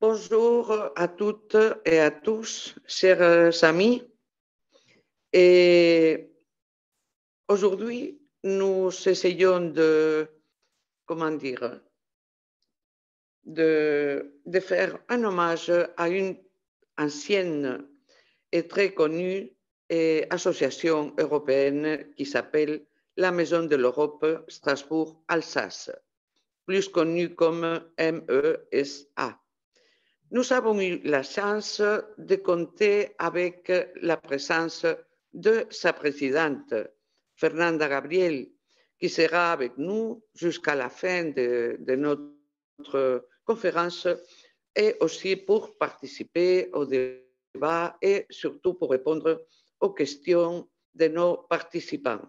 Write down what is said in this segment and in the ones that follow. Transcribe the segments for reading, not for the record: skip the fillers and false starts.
Bonjour à toutes et à tous, chers amis. Et aujourd'hui, nous essayons de faire un hommage à une ancienne et très connue association européenne qui s'appelle la Maison de l'Europe Strasbourg-Alsace, plus connue comme MESA. Nous avons eu la chance de compter avec la présence de sa présidente, Fernanda Gabriel, qui sera avec nous jusqu'à la fin de notre conférence et aussi pour participer au débat et surtout pour répondre aux questions de nos participants.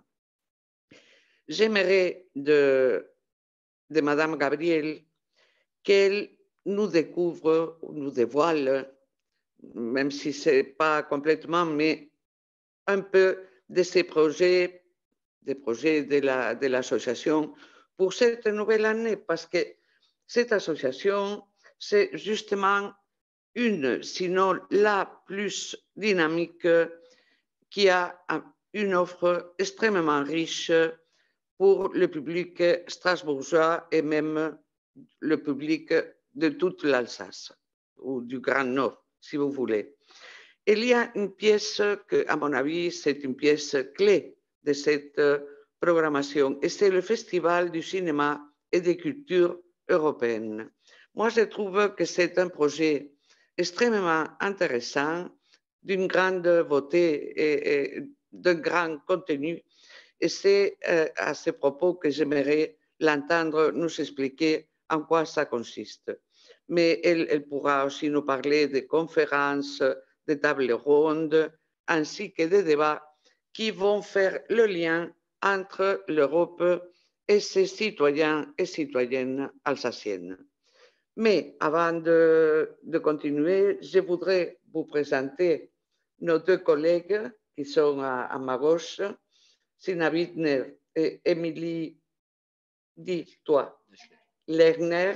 J'aimerais de Madame Gabriel qu'elle nous découvre, nous dévoile, même si ce n'est pas complètement, mais un peu de ses projets, des projets de l'association pour cette nouvelle année, parce que cette association, c'est justement une, sinon la plus dynamique, qui a une offre extrêmement riche pour le public strasbourgeois et même le public de toute l'Alsace, ou du Grand Nord, si vous voulez. Il y a une pièce que, à mon avis, c'est une pièce clé de cette programmation, et c'est le Festival du cinéma et des cultures européennes. Moi, je trouve que c'est un projet extrêmement intéressant, d'une grande beauté et d'un grand contenu, et c'est à ce propos que j'aimerais l'entendre nous expliquer en quoi ça consiste. Mais elle pourra aussi nous parler de conférences, de tables rondes, ainsi que de débats qui vont faire le lien entre l'Europe et ses citoyens et citoyennes alsaciennes. Mais avant de continuer, je voudrais vous présenter nos deux collègues qui sont à ma gauche, Sina Wittner et Émilie, dis-toi, Lerner.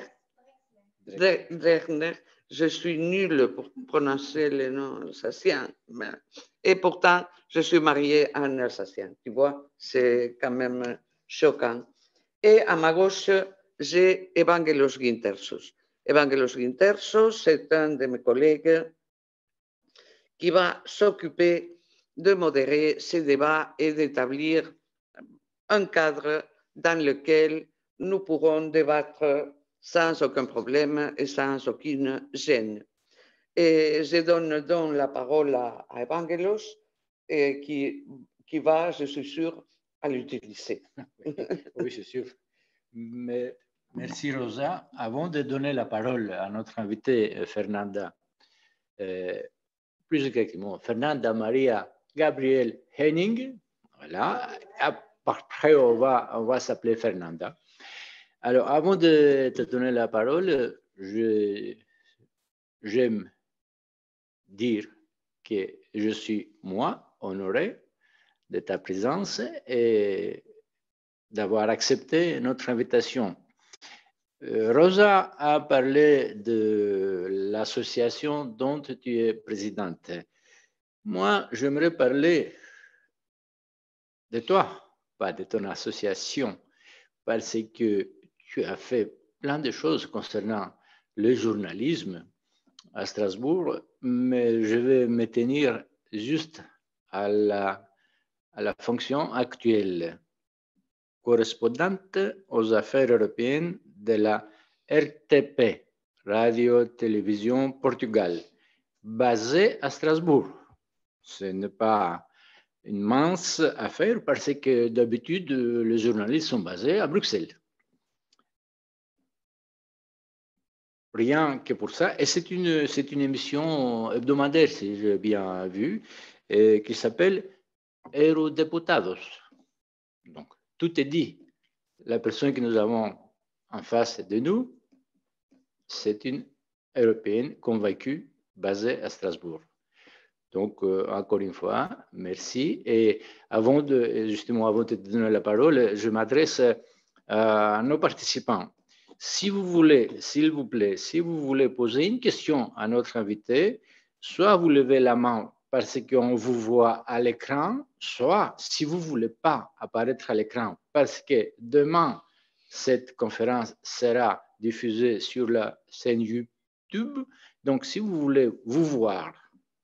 Je suis nulle pour prononcer les noms alsaciens. Et pourtant, je suis mariée à un Alsacien. Tu vois, c'est quand même choquant. Et à ma gauche, j'ai Evangelos Gintersos. Evangelos Gintersos, c'est un de mes collègues qui va s'occuper de modérer ces débats et d'établir un cadre dans lequel nous pourrons débattre sans aucun problème et sans aucune gêne. Et je donne donc la parole à Evangelos qui va, je suis sûr, à l'utiliser. Oui, c'est sûr. Mais merci Rosa. Avant de donner la parole à notre invitée Fernanda, plus exactement, Fernanda Maria Gabriel Henning, voilà. Après, on va s'appeler Fernanda. Alors, avant de te donner la parole, j'aime dire que je suis, moi, honoré de ta présence et d'avoir accepté notre invitation. Rosa a parlé de l'association dont tu es présidente. Moi, j'aimerais parler de toi, pas de ton association, parce que tu as fait plein de choses concernant le journalisme à Strasbourg, mais je vais me tenir juste à la fonction actuelle, correspondante aux affaires européennes de la RTP, Radio-Télévision Portugal, basée à Strasbourg. Ce n'est pas une mince affaire parce que d'habitude, les journalistes sont basés à Bruxelles. Rien que pour ça. Et c'est une émission hebdomadaire, si j'ai bien vu, qui s'appelle Eurodeputados. Donc, tout est dit. La personne que nous avons en face de nous, c'est une Européenne convaincue basée à Strasbourg. Donc, encore une fois, merci. Et avant de te donner la parole, je m'adresse à nos participants. si vous voulez, s'il vous plaît, si vous voulez poser une question à notre invité, soit vous levez la main parce qu'on vous voit à l'écran, soit si vous ne voulez pas apparaître à l'écran parce que demain, cette conférence sera diffusée sur la chaîne YouTube. Donc, si vous voulez vous voir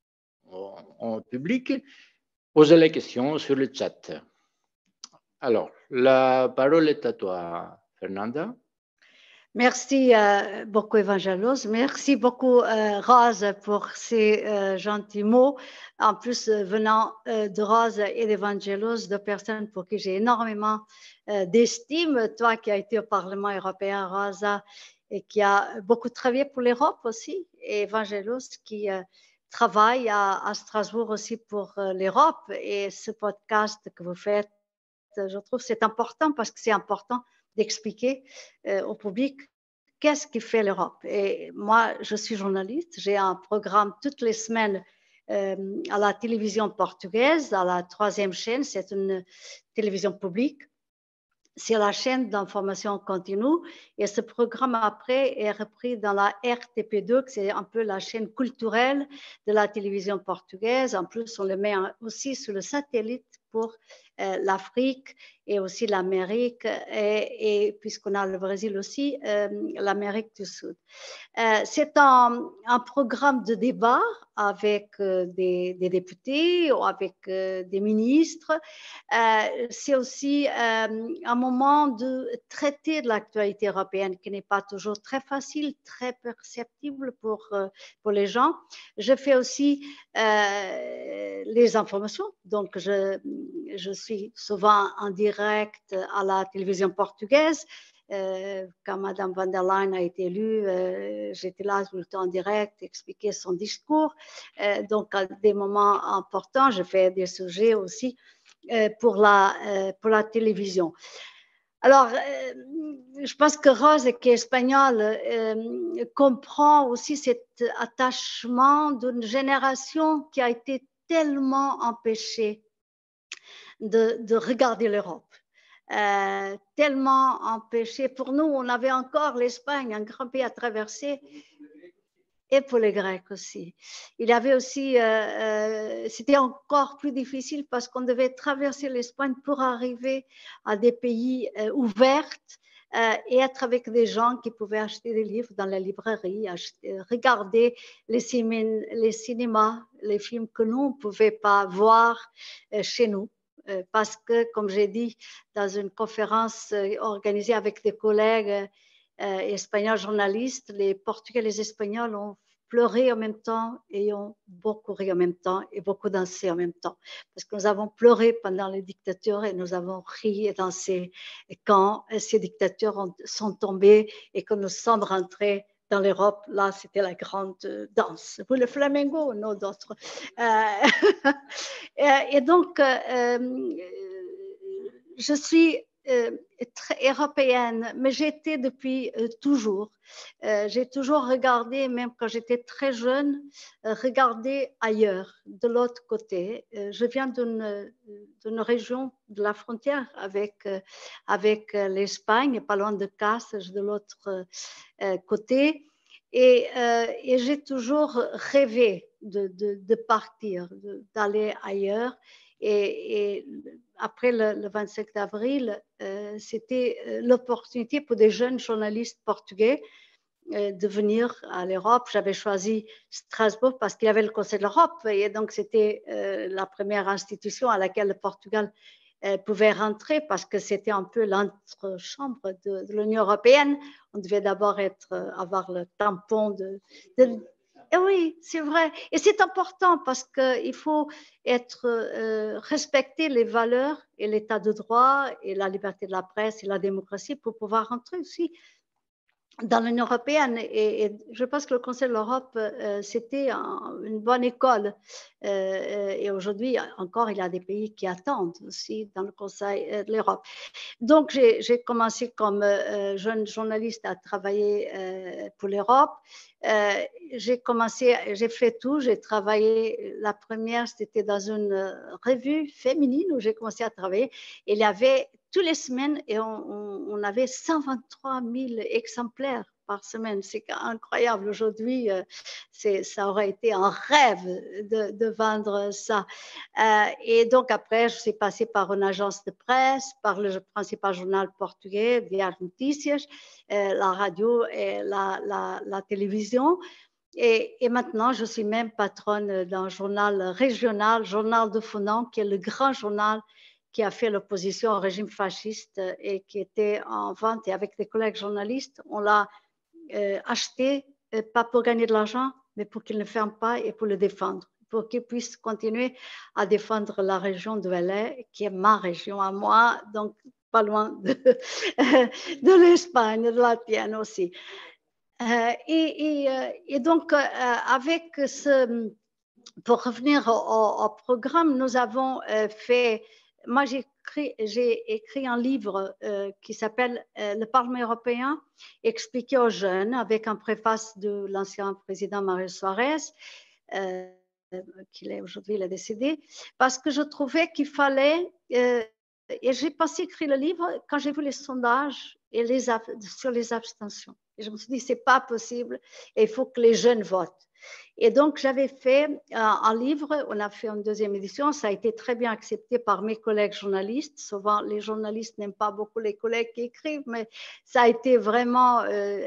en public, posez les questions sur le chat. Alors, la parole est à toi, Fernanda. Merci beaucoup, Evangelos. Merci beaucoup, Rose, pour ces gentils mots. En plus, venant de Rose et d'Evangelos, deux personnes pour qui j'ai énormément d'estime. Toi qui as été au Parlement européen, Rosa, et qui a beaucoup travaillé pour l'Europe aussi, et Evangelos qui travaille à Strasbourg aussi pour l'Europe. Et ce podcast que vous faites, je trouve que c'est important parce que c'est important d'expliquer au public qu'est-ce qui fait l'Europe. Et moi, je suis journaliste, j'ai un programme toutes les semaines à la télévision portugaise, à la 3e chaîne, c'est une télévision publique. C'est la chaîne d'information continue et ce programme après est repris dans la RTP2, qui c'est un peu la chaîne culturelle de la télévision portugaise. En plus, on le met aussi sur le satellite pour l'Afrique et aussi l'Amérique et puisqu'on a le Brésil aussi, l'Amérique du Sud. C'est un programme de débat avec des députés ou avec des ministres. C'est aussi un moment de traiter de l'actualité européenne qui n'est pas toujours très facile, très perceptible pour les gens. Je fais aussi les informations, donc je suis souvent en direct à la télévision portugaise. Quand Madame van der Leyen a été élue, j'étais là tout le temps en direct, expliquer son discours. Donc, à des moments importants, je fais des sujets aussi pour la télévision. Alors, je pense que Rose, qui est espagnole, comprend aussi cet attachement d'une génération qui a été tellement empêchée de regarder l'Europe. Tellement empêchée. Pour nous, on avait encore l'Espagne, un grand pays à traverser, et pour les Grecs aussi. Il y avait aussi, c'était encore plus difficile parce qu'on devait traverser l'Espagne pour arriver à des pays ouverts et être avec des gens qui pouvaient acheter des livres dans la librairie, regarder les cinémas, les films que nous, on ne pouvait pas voir chez nous. Parce que, comme j'ai dit, dans une conférence organisée avec des collègues espagnols journalistes, les Portugais et les Espagnols ont pleuré en même temps et ont beaucoup ri en même temps et beaucoup dansé en même temps. Parce que nous avons pleuré pendant les dictatures et nous avons ri et dansé quand ces dictatures sont tombées et que nous sommes rentrés dans l'Europe. Là, c'était la grande danse. Pour le flamenco, non d'autres. Et donc, je suis très européenne, mais j'étais depuis toujours. J'ai toujours regardé, même quand j'étais très jeune, regardé ailleurs, de l'autre côté. Je viens d'une région de la frontière avec l'Espagne, pas loin de Castres, de l'autre côté. Et j'ai toujours rêvé de partir, d'aller ailleurs. Et après le 25 d'avril, c'était l'opportunité pour des jeunes journalistes portugais de venir à l'Europe. J'avais choisi Strasbourg parce qu'il y avait le Conseil de l'Europe et donc c'était la première institution à laquelle le Portugal pouvait rentrer parce que c'était un peu l'antre-chambre de l'Union européenne. On devait d'abord avoir le tampon Et oui, c'est vrai. Et c'est important parce qu'il faut respecter les valeurs et l'état de droit et la liberté de la presse et la démocratie pour pouvoir rentrer aussi dans l'Union européenne. Et je pense que le Conseil de l'Europe, c'était une bonne école. Et aujourd'hui, encore, il y a des pays qui attendent aussi dans le Conseil de l'Europe. Donc, j'ai commencé comme jeune journaliste à travailler pour l'Europe. J'ai fait tout. J'ai travaillé, la première, c'était dans une revue féminine où j'ai commencé à travailler. Et il y avait toutes les semaines et on avait 123 000 exemplaires par semaine. C'est incroyable. Aujourd'hui, ça aurait été un rêve de vendre ça. Et donc, après, je suis passée par une agence de presse, par le principal journal portugais, Diário de Notícias, la radio et la télévision. Et maintenant, je suis même patronne d'un journal régional, Journal de Funan, qui est le grand journal qui a fait l'opposition au régime fasciste et qui était en vente. Et avec des collègues journalistes, on l'a acheté, pas pour gagner de l'argent, mais pour qu'il ne ferme pas et pour le défendre, pour qu'il puisse continuer à défendre la région de Valais, qui est ma région à moi, donc pas loin de l'Espagne, de la tienne aussi. Et donc, avec ce, pour revenir au programme, nous avons fait, moi j'ai écrit un livre qui s'appelle Le Parlement européen, expliqué aux jeunes, avec un préface de l'ancien président Mario Suarez, qui est aujourd'hui, il est décédé, parce que je trouvais qu'il fallait, et j'ai pensé écrire le livre quand j'ai vu les sondages et sur les abstentions. Et je me suis dit, c'est pas possible, et il faut que les jeunes votent. Et donc, j'avais fait un livre, on a fait une deuxième édition, ça a été très bien accepté par mes collègues journalistes. Souvent, les journalistes n'aiment pas beaucoup les collègues qui écrivent, mais ça a été vraiment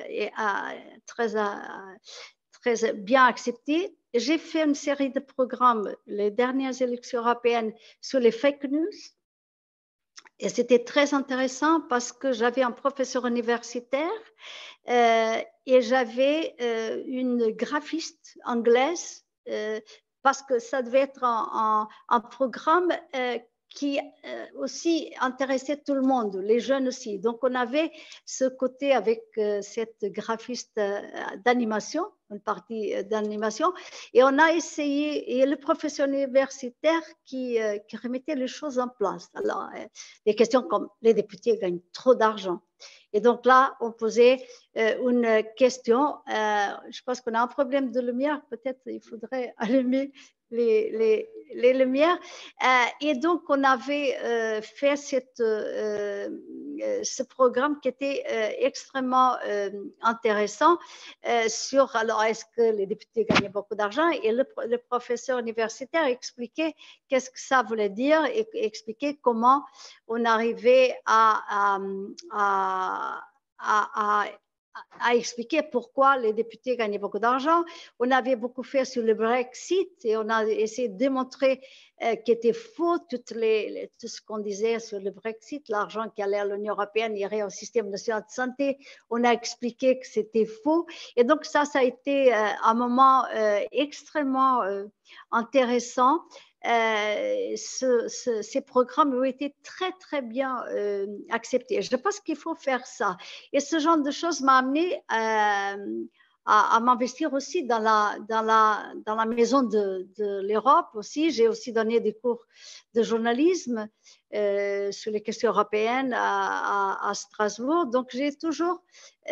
très bien accepté. J'ai fait une série de programmes, les dernières élections européennes, sur les fake news. Et c'était très intéressant parce que j'avais un professeur universitaire et j'avais une graphiste anglaise parce que ça devait être un programme qui aussi intéressait tout le monde, les jeunes aussi. Donc, on avait ce côté avec cette graphiste d'animation, une partie d'animation, et on a essayé, et le professeur universitaire qui remettait les choses en place. Alors, des questions comme les députés gagnent trop d'argent. Et donc là, on posait une question. Je pense qu'on a un problème de lumière. Peut-être il faudrait allumer les lumières. Et donc, on avait fait ce programme qui était extrêmement intéressant sur, alors, est-ce que les députés gagnaient beaucoup d'argent? Et le professeur universitaire expliquait qu'est-ce que ça voulait dire et expliquait comment on arrivait à expliquer pourquoi les députés gagnaient beaucoup d'argent. On avait beaucoup fait sur le Brexit et on a essayé de démontrer qu'il était faux tout ce qu'on disait sur le Brexit, l'argent qui allait à l'Union européenne irait au système national de santé. On a expliqué que c'était faux. Et donc ça a été un moment extrêmement intéressant. Ces programmes ont été très, très bien acceptés. Je pense qu'il faut faire ça. Et ce genre de choses m'a amené à m'investir aussi dans la maison de l'Europe aussi. J'ai aussi donné des cours de journalisme sur les questions européennes à Strasbourg. Donc, j'ai toujours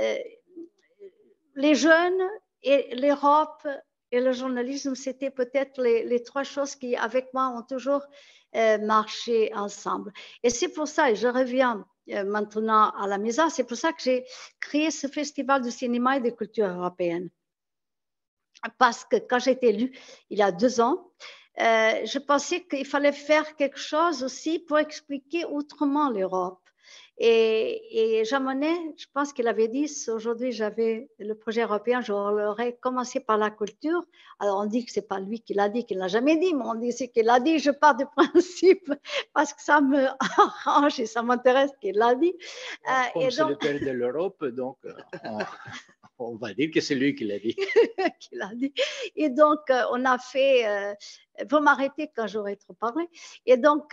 les jeunes et l'Europe et le journalisme, c'était peut-être les trois choses qui, avec moi, ont toujours marché ensemble. Et c'est pour ça, et je reviens maintenant à la maison, c'est pour ça que j'ai créé ce festival de cinéma et de culture européenne. Parce que quand j'ai été élue, il y a 2 ans, je pensais qu'il fallait faire quelque chose aussi pour expliquer autrement l'Europe. Et Jean Monnet, je pense qu'il avait dit, aujourd'hui j'avais le projet européen, j'aurais commencé par la culture. Alors on dit que ce n'est pas lui qui l'a dit, qu'il ne l'a jamais dit, mais on dit qu'il l'a dit. Je pars du principe parce que ça me arrange et ça m'intéresse qu'il l'a dit. Comme c'est le père de l'Europe, donc on va dire que c'est lui qui l'a dit. Qui l'a dit. Et donc on a fait... vous m'arrêtez quand j'aurai trop parlé. Et donc,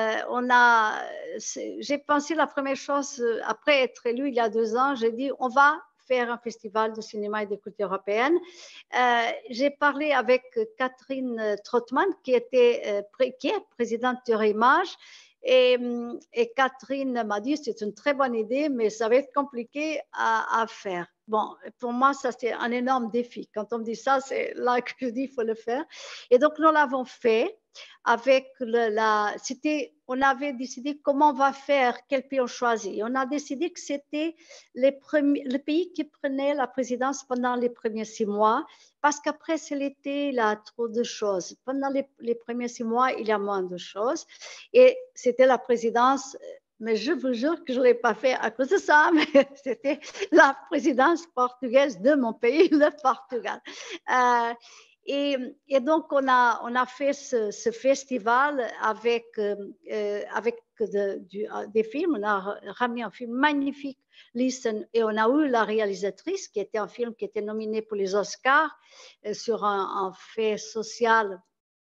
j'ai pensé la première chose, après être élue il y a 2 ans, j'ai dit, on va faire un festival de cinéma et de culture européenne. J'ai parlé avec Catherine Trottmann, qui est présidente de Reimage, et Catherine m'a dit, c'est une très bonne idée, mais ça va être compliqué à faire. Bon, pour moi, ça, c'est un énorme défi. Quand on me dit ça, c'est là que je dis, il faut le faire. Et donc, nous l'avons fait. on avait décidé comment on va faire, quel pays on choisit. Et on a décidé que c'était le pays qui prenait la présidence pendant les premiers 6 mois, parce qu'après c'est l'été, il y a trop de choses. Pendant les premiers 6 mois, il y a moins de choses. Et c'était la présidence, mais je vous jure que je ne l'ai pas fait à cause de ça, mais c'était la présidence portugaise de mon pays, le Portugal. Et donc, on a fait ce festival avec des films. On a ramené un film magnifique, Listen, et on a eu la réalisatrice, qui était un film qui était nominé pour les Oscars sur un fait social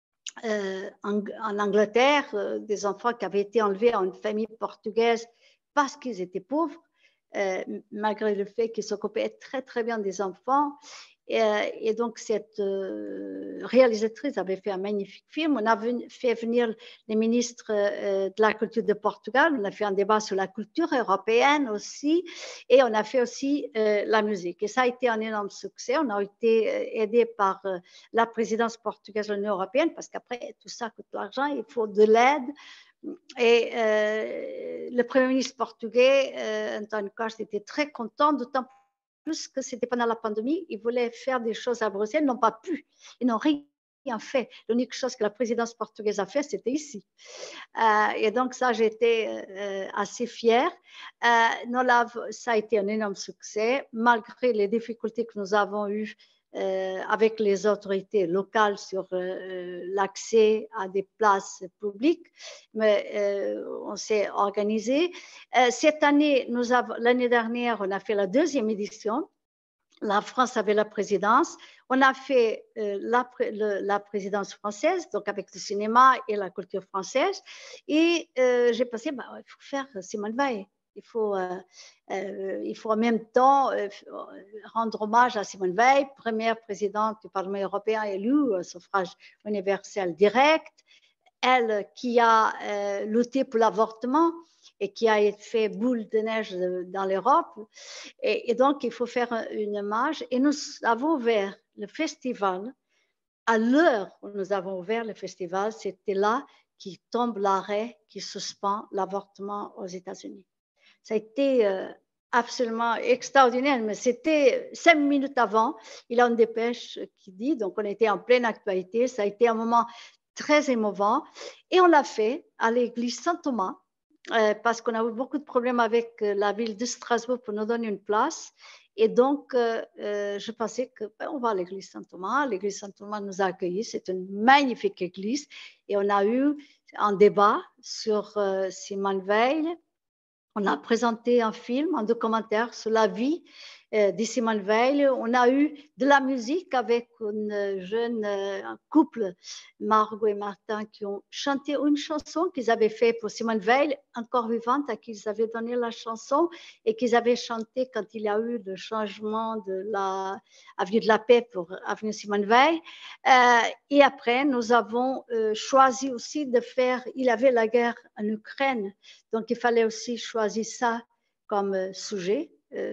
en Angleterre, des enfants qui avaient été enlevés à une famille portugaise parce qu'ils étaient pauvres, malgré le fait qu'ils s'occupaient très, très bien des enfants. Et donc, cette réalisatrice avait fait un magnifique film. On a fait venir les ministres de la culture de Portugal. On a fait un débat sur la culture européenne aussi. Et on a fait aussi la musique. Et ça a été un énorme succès. On a été aidé par la présidence portugaise de l'Union européenne, parce qu'après, tout ça coûte de l'argent. Il faut de l'aide. Et le Premier ministre portugais, António Costa, était très content, d'autant plus que c'était pendant la pandémie. Ils voulaient faire des choses à Bruxelles, ils n'ont pas pu, ils n'ont rien fait. L'unique chose que la présidence portugaise a fait, c'était ici. Et donc ça, j'étais assez fière. Ça a été un énorme succès, malgré les difficultés que nous avons eues avec les autorités locales sur l'accès à des places publiques, mais on s'est organisé. Cette année, l'année dernière, on a fait la 2e édition. La France avait la présidence. On a fait la présidence française, donc avec le cinéma et la culture française. Et j'ai pensé, il faut faire Simone Veil. Il faut en même temps rendre hommage à Simone Veil, première présidente du Parlement européen élue au suffrage universel direct, elle qui a lutté pour l'avortement et qui a fait boule de neige dans l'Europe. Et donc, il faut faire un hommage. Et nous avons ouvert le festival. À l'heure où nous avons ouvert le festival, c'était là qui tombe l'arrêt qui suspend l'avortement aux États-Unis. Ça a été absolument extraordinaire, mais c'était 5 minutes avant. Il y a une dépêche qui dit, donc on était en pleine actualité, ça a été un moment très émouvant. Et on l'a fait à l'église Saint-Thomas, parce qu'on a eu beaucoup de problèmes avec la ville de Strasbourg pour nous donner une place. Et donc, je pensais qu'on va à l'église Saint-Thomas. L'église Saint-Thomas nous a accueillis. C'est une magnifique église. Et on a eu un débat sur Simone Veil. On a présenté un film, un documentaire sur la vie de Simone Veil. On a eu de la musique avec un couple, Margot et Martin, qui ont chanté une chanson qu'ils avaient faite pour Simone Veil, encore vivante, à qui ils avaient donné la chanson et qu'ils avaient chanté quand il y a eu le changement de l'avenue de la Paix pour avenue Simone Veil. Et après, nous avons choisi aussi de faire, il y avait la guerre en Ukraine, donc il fallait aussi choisir ça comme sujet.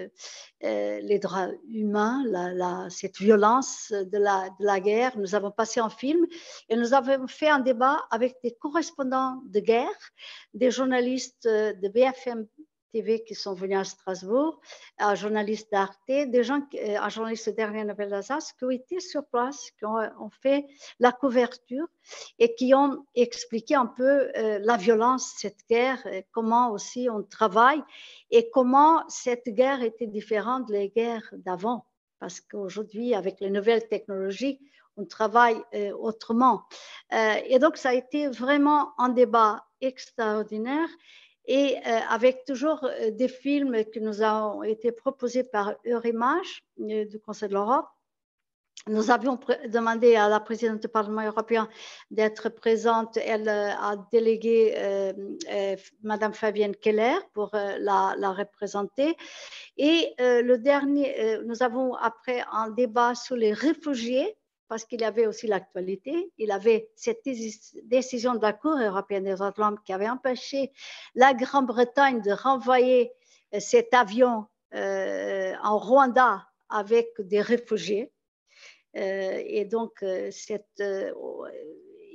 Les droits humains, cette violence de la guerre. Nous avons passé un film et nous avons fait un débat avec des correspondants de guerre, des journalistes de BFM TV qui sont venus à Strasbourg, un journaliste d'Arte, un journaliste de Dernière Nouvelle d'Alsace qui ont été sur place, qui ont fait la couverture et qui ont expliqué un peu la violence de cette guerre, comment aussi on travaille et comment cette guerre était différente des guerres d'avant. Parce qu'aujourd'hui, avec les nouvelles technologies, on travaille autrement. Et donc, ça a été vraiment un débat extraordinaire. Et avec toujours des films qui nous ont été proposés par Eurimage du Conseil de l'Europe. Nous avions demandé à la présidente du Parlement européen d'être présente. Elle a délégué Madame Fabienne Keller pour la représenter. Et le dernier, nous avons après un débat sur les réfugiés, parce qu'il y avait aussi l'actualité. Il y avait cette décision de la Cour européenne des droits de l'homme qui avait empêché la Grande-Bretagne de renvoyer cet avion en Rwanda avec des réfugiés. Et donc,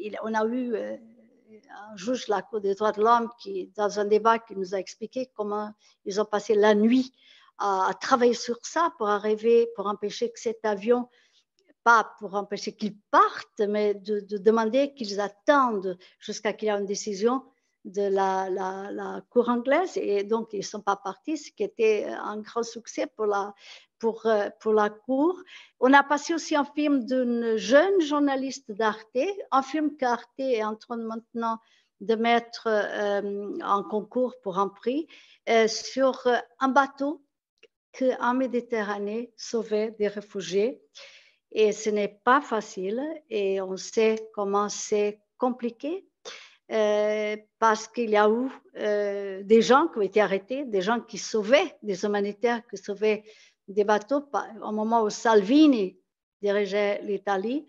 on a eu un juge de la Cour des droits de l'homme qui, dans un débat, qui nous a expliqué comment ils ont passé la nuit à travailler sur ça pour arriver, pour empêcher que cet avion, pas pour empêcher qu'ils partent, mais de demander qu'ils attendent jusqu'à qu'il y ait une décision de la Cour anglaise. Et donc, ils ne sont pas partis, ce qui était un grand succès pour la Cour. On a passé aussi un film d'une jeune journaliste d'Arte, un film qu'Arte est en train maintenant de mettre en concours pour un prix, sur un bateau qu'en Méditerranée sauvait des réfugiés. Et ce n'est pas facile, et on sait comment c'est compliqué, parce qu'il y a eu des gens qui ont été arrêtés, des gens qui sauvaient, des humanitaires qui sauvaient des bateaux au moment où Salvini dirigeait l'Italie.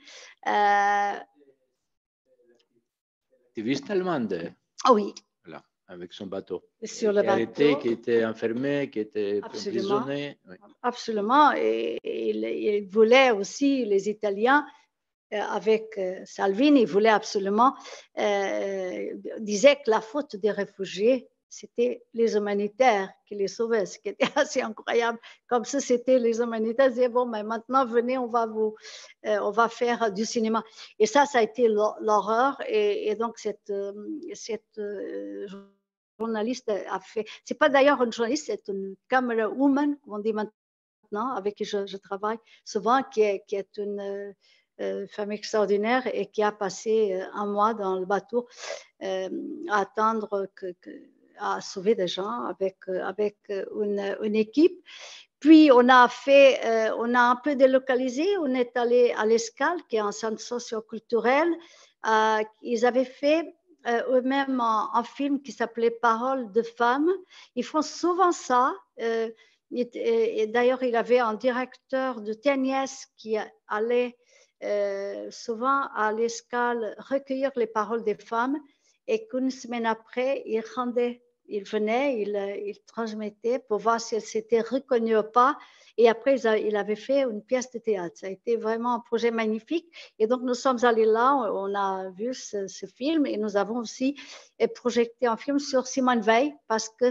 Activiste allemande. Ah oui. Voilà, avec son bateau. Sur le bateau. Arrêté, qui était enfermé, qui était emprisonné. Oui. Absolument. Et il voulait aussi, les Italiens, avec Salvini, il voulait absolument, disait que la faute des réfugiés, c'était les humanitaires qui les sauvaient, ce qui était assez incroyable. Comme ça, c'était les humanitaires qui disaient, bon, mais maintenant, venez, on va faire du cinéma. Et ça a été l'horreur. Et donc, cette journaliste a fait, c'est pas d'ailleurs une journaliste, c'est une camera woman, comme on dit maintenant, avec qui je travaille souvent, qui est une femme extraordinaire et qui a passé un mois dans le bateau à attendre à sauver des gens avec une équipe. Puis on a un peu délocalisé, on est allé à l'Escale, qui est un centre socio-culturel. Ils avaient fait eux-mêmes un film qui s'appelait Paroles de femmes. Ils font souvent ça. Et d'ailleurs, il avait un directeur de TNS qui allait souvent à l'Escale recueillir les paroles des femmes, et qu'une semaine après, il venait, il transmettait pour voir si elles s'étaient reconnues ou pas. Et après, il avait fait une pièce de théâtre. Ça a été vraiment un projet magnifique. Et donc, nous sommes allés là, on a vu ce film, et nous avons aussi projeté un film sur Simone Veil, parce que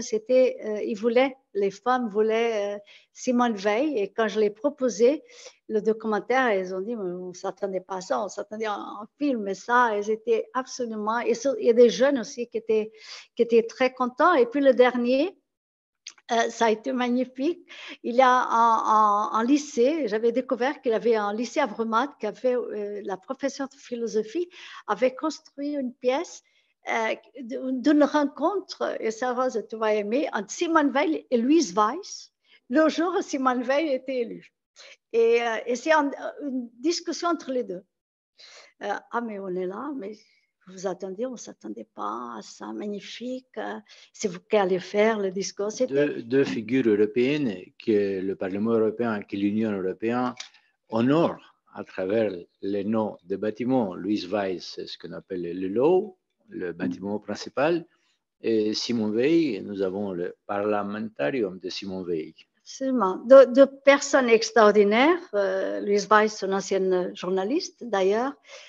les femmes voulaient Simone Veil. Et quand je l'ai proposé, le documentaire, elles ont dit, mais on ne s'attendait pas à ça, on s'attendait à un film, mais ça, elles étaient absolument... Et il y a des jeunes aussi qui étaient très contents. Et puis le dernier, ça a été magnifique. Il y a un lycée, j'avais découvert qu'il y avait un lycée à Brumath, qui avait la professeure de philosophie avait construit une pièce d'une rencontre, et ça, Rose, tu vas aimer, entre Simone Veil et Louise Weiss, le jour où Simone Veil était élue. Et c'est une discussion entre les deux. Ah, mais on est là, mais vous attendiez, on ne s'attendait pas à ça, magnifique. C'est vous qui allez faire le discours. Deux figures européennes que le Parlement européen, que l'Union européenne honore à travers les noms des bâtiments. Louise Weiss, c'est ce qu'on appelle le Law, le bâtiment principal. Et Simone Veil, nous avons le Parlamentarium de Simone Veil. Absolument. Deux personnes extraordinaires. Louise Weiss, une ancienne journaliste d'ailleurs,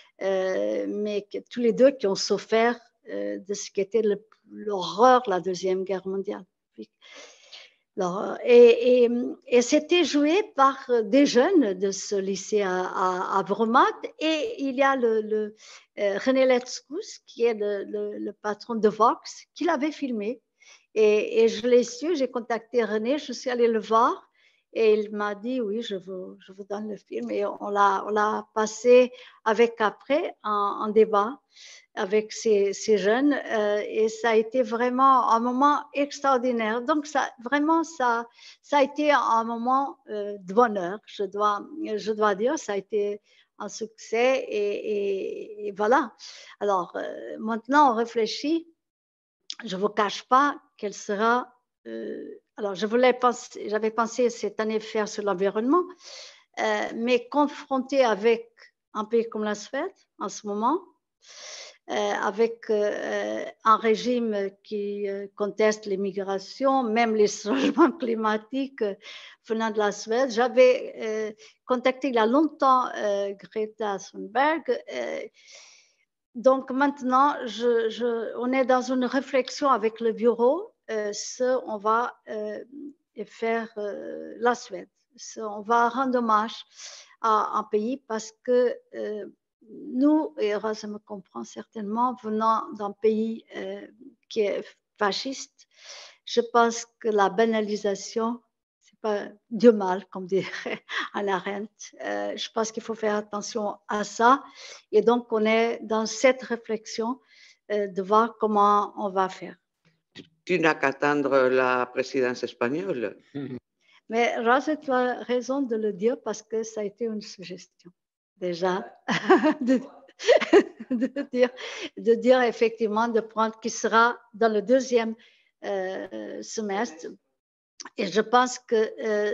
mais tous les deux qui ont souffert de ce qui était l'horreur de la Deuxième Guerre mondiale. Et c'était joué par des jeunes de ce lycée à Brumath, et il y a le René Letskous, qui est le patron de Vox, qui l'avait filmé. Et je l'ai su, j'ai contacté René, je suis allée le voir, et il m'a dit, oui, je vous donne le film. Et on l'a passé après en débat avec ces jeunes, et ça a été vraiment un moment extraordinaire. Donc, ça a été un moment de bonheur, je dois dire. Ça a été un succès, et voilà. Alors, maintenant, on réfléchit. Je ne vous cache pas quelle sera... alors, j'avais pensé cette année faire sur l'environnement, mais confronté avec un pays comme la Suède en ce moment, avec un régime qui conteste les migrations, même les changements climatiques venant de la Suède. J'avais contacté il y a longtemps Greta Thunberg. Donc maintenant, on est dans une réflexion avec le bureau. On va faire la Suède. On va rendre hommage à un pays parce que nous, et Rose me comprend certainement, venant d'un pays qui est fasciste, je pense que la banalisation, c'est pas du mal, comme dirait Hannah Arendt. Je pense qu'il faut faire attention à ça. Et donc, on est dans cette réflexion de voir comment on va faire. Tu n'as qu'attendre la présidence espagnole. Mais Rose, tu as raison de le dire parce que ça a été une suggestion déjà de dire effectivement de prendre qui sera dans le deuxième semestre. Et je pense que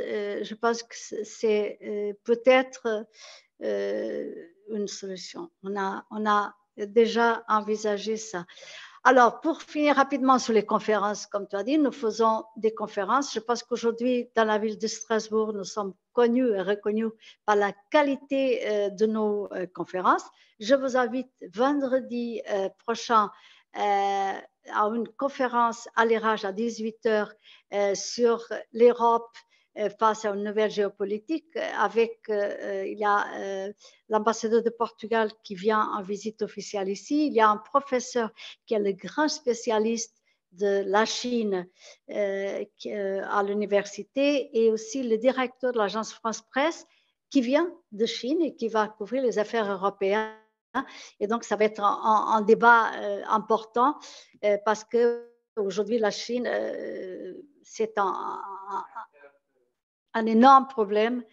c'est peut-être une solution. On a déjà envisagé ça. Alors, pour finir rapidement sur les conférences, comme tu as dit, nous faisons des conférences. Je pense qu'aujourd'hui, dans la ville de Strasbourg, nous sommes connus et reconnus par la qualité de nos conférences. Je vous invite vendredi prochain à une conférence à l'IRAJ à 18h sur l'Europe face à une nouvelle géopolitique. Il y a l'ambassadeur de Portugal qui vient en visite officielle ici. Il y a un professeur qui est le grand spécialiste de la Chine à l'université et aussi le directeur de l'agence France Presse qui vient de Chine et qui va couvrir les affaires européennes. Et donc, ça va être un débat important parce qu'aujourd'hui, la Chine, c'est un énorme problème.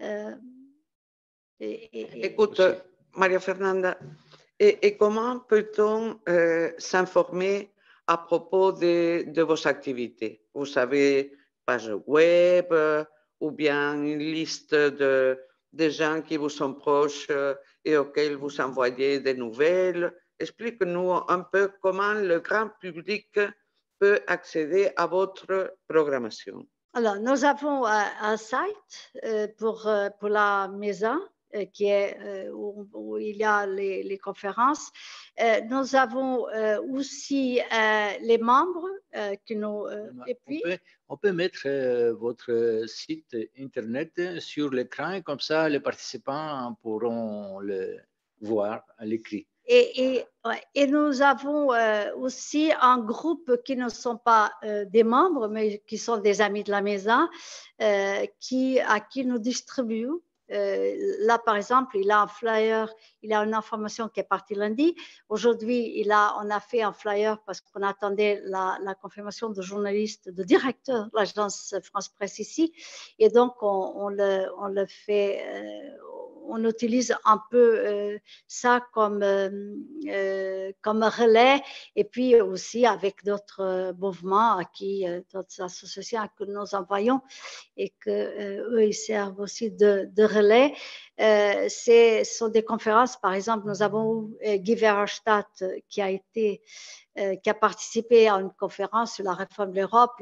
Écoute, Maria Fernanda, et comment peut-on s'informer à propos de vos activités? Vous avez page web ou bien une liste de gens qui vous sont proches et auxquels vous envoyez des nouvelles? Explique-nous un peu comment le grand public peut accéder à votre programmation. Alors, nous avons un site pour la maison qui est où il y a les conférences. Nous avons aussi les membres qui nous... et puis, on peut mettre votre site internet sur l'écran et comme ça, les participants pourront le voir à l'écrit. Et nous avons aussi un groupe qui ne sont pas des membres, mais qui sont des amis de la maison, à qui nous distribuons. Là, par exemple, il a un flyer, il a une information qui est partie lundi. Aujourd'hui, on a fait un flyer parce qu'on attendait la confirmation de journaliste, de directeur de l'agence France Presse ici. Et donc, on le fait... on utilise un peu ça comme relais et puis aussi avec d'autres mouvements d'autres associations que nous envoyons et qu'eux, ils servent aussi de relais. Ce sont des conférences, par exemple, nous avons Guy Verhofstadt qui a participé à une conférence sur la réforme de l'Europe.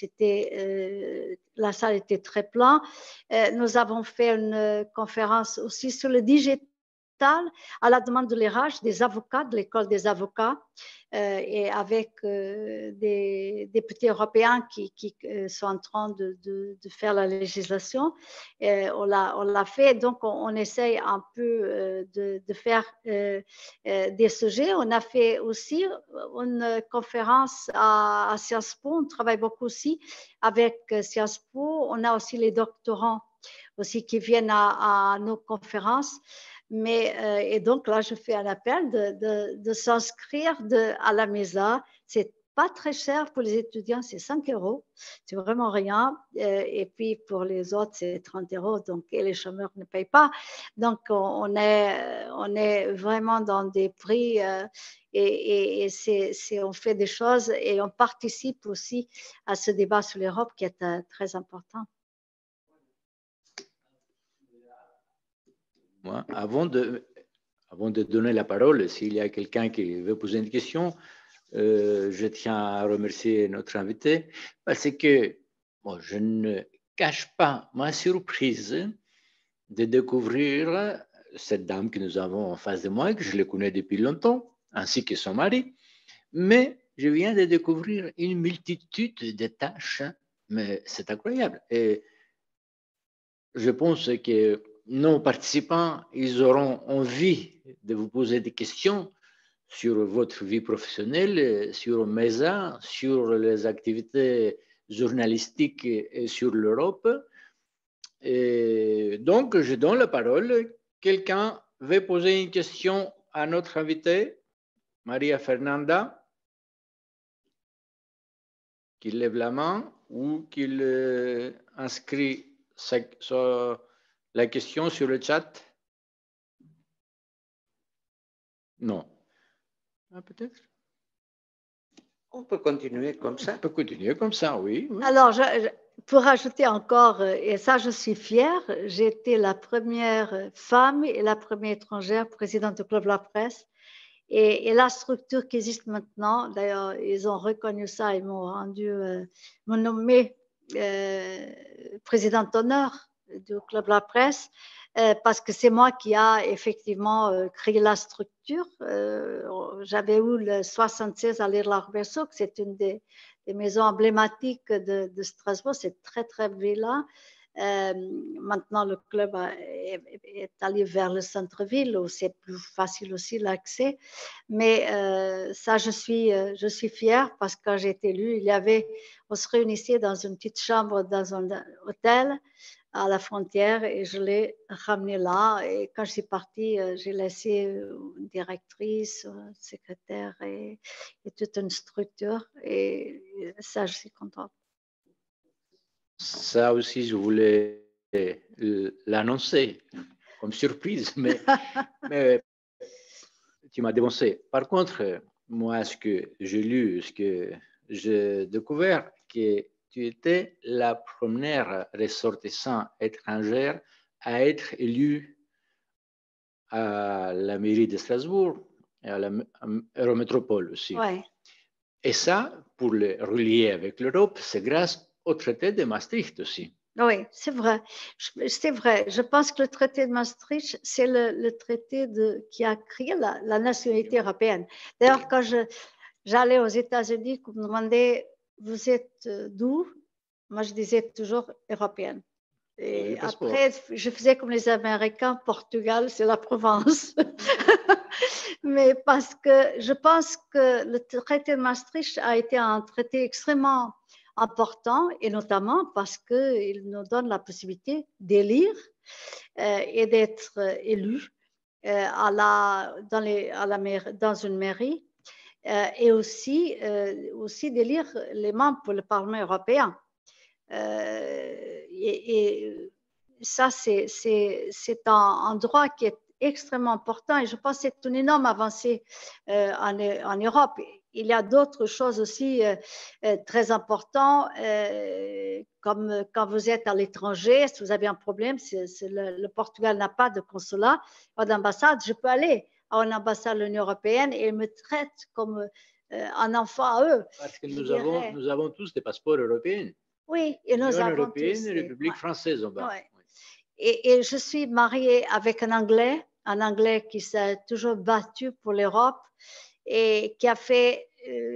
La salle était très pleine. Nous avons fait une conférence aussi sur le digital à la demande de l'IRAJ, des avocats, de l'école des avocats, et avec des députés européens qui sont en train de faire la législation. On l'a fait, donc on essaye un peu de faire des sujets. On a fait aussi une conférence à Sciences Po, on travaille beaucoup aussi avec Sciences Po. On a aussi les doctorants aussi qui viennent à nos conférences. Et donc là, je fais un appel de s'inscrire à la MESA. C'est pas très cher pour les étudiants, c'est 5 €. C'est vraiment rien. Et puis pour les autres, c'est 30 €. Donc, et les chômeurs ne payent pas. Donc, on est vraiment dans des prix et on fait des choses et on participe aussi à ce débat sur l'Europe qui est très important. Moi, avant de donner la parole, s'il y a quelqu'un qui veut poser une question, je tiens à remercier notre invité parce que je ne cache pas ma surprise de découvrir cette dame que nous avons en face de moi, que je le connais depuis longtemps, ainsi que son mari, mais je viens de découvrir une multitude de tâches, mais c'est incroyable. Et je pense que nos participants, ils auront envie de vous poser des questions sur votre vie professionnelle, sur MESA, sur les activités journalistiques et sur l'Europe. Et donc, je donne la parole. Quelqu'un veut poser une question à notre invité, Maria Fernanda, qu'il lève la main ou qu'il inscrit la question sur le chat. Non. Ah, peut-être. On peut continuer comme ça. On peut continuer comme ça, oui. Oui. Alors, pour ajouter encore, et ça je suis fière, j'ai été la première femme et la première étrangère présidente du Club de la Presse. Et la structure qui existe maintenant, d'ailleurs, ils ont reconnu ça, ils m'ont nommé présidente d'honneur du Club de la Presse, parce que c'est moi qui a effectivement créé la structure. J'avais eu le 76 à l'Irla-Roberceau, que c'est une des maisons emblématiques de Strasbourg, c'est très, très villa. Maintenant, le club est allé vers le centre-ville où c'est plus facile aussi l'accès. Mais ça, je suis fière parce que quand j'ai été élue, on se réunissait dans une petite chambre dans un hôtel à la frontière et je l'ai ramené là. Et quand je suis partie, j'ai laissé une directrice, un secrétaire et toute une structure. Et ça, je suis contente. Ça aussi, je voulais l'annoncer comme surprise, mais tu m'as dénoncé. Par contre, moi, ce que j'ai lu, ce que j'ai découvert, que tu étais la première ressortissante étrangère à être élue à la mairie de Strasbourg et à l'Eurométropole aussi. Ouais. Et ça, pour le relier avec l'Europe, c'est grâce au traité de Maastricht aussi. Oui, c'est vrai. C'est vrai. Je pense que le traité de Maastricht, c'est le traité qui a créé la nationalité européenne. D'ailleurs, quand j'allais aux États-Unis, vous me demandez, vous êtes d'où? Moi, je disais toujours européenne. Et après, je faisais comme les Américains, Portugal, c'est la Provence. Mais parce que je pense que le traité de Maastricht a été un traité extrêmement important, et notamment parce qu'il nous donne la possibilité d'élire et d'être élu dans une mairie et aussi d'élire les membres pour le Parlement européen. Et ça, c'est un droit qui est extrêmement important et je pense que c'est une énorme avancée en Europe. Il y a d'autres choses aussi très importantes, comme quand vous êtes à l'étranger, si vous avez un problème, le Portugal n'a pas de consulat, pas d'ambassade, je peux aller à une ambassade de l'Union européenne et ils me traitent comme un enfant à eux. Parce que nous avons tous des passeports européens. Oui, et nous avons européenne tous. Et République française en bas. Ouais. Et je suis mariée avec un Anglais qui s'est toujours battu pour l'Europe et qui a fait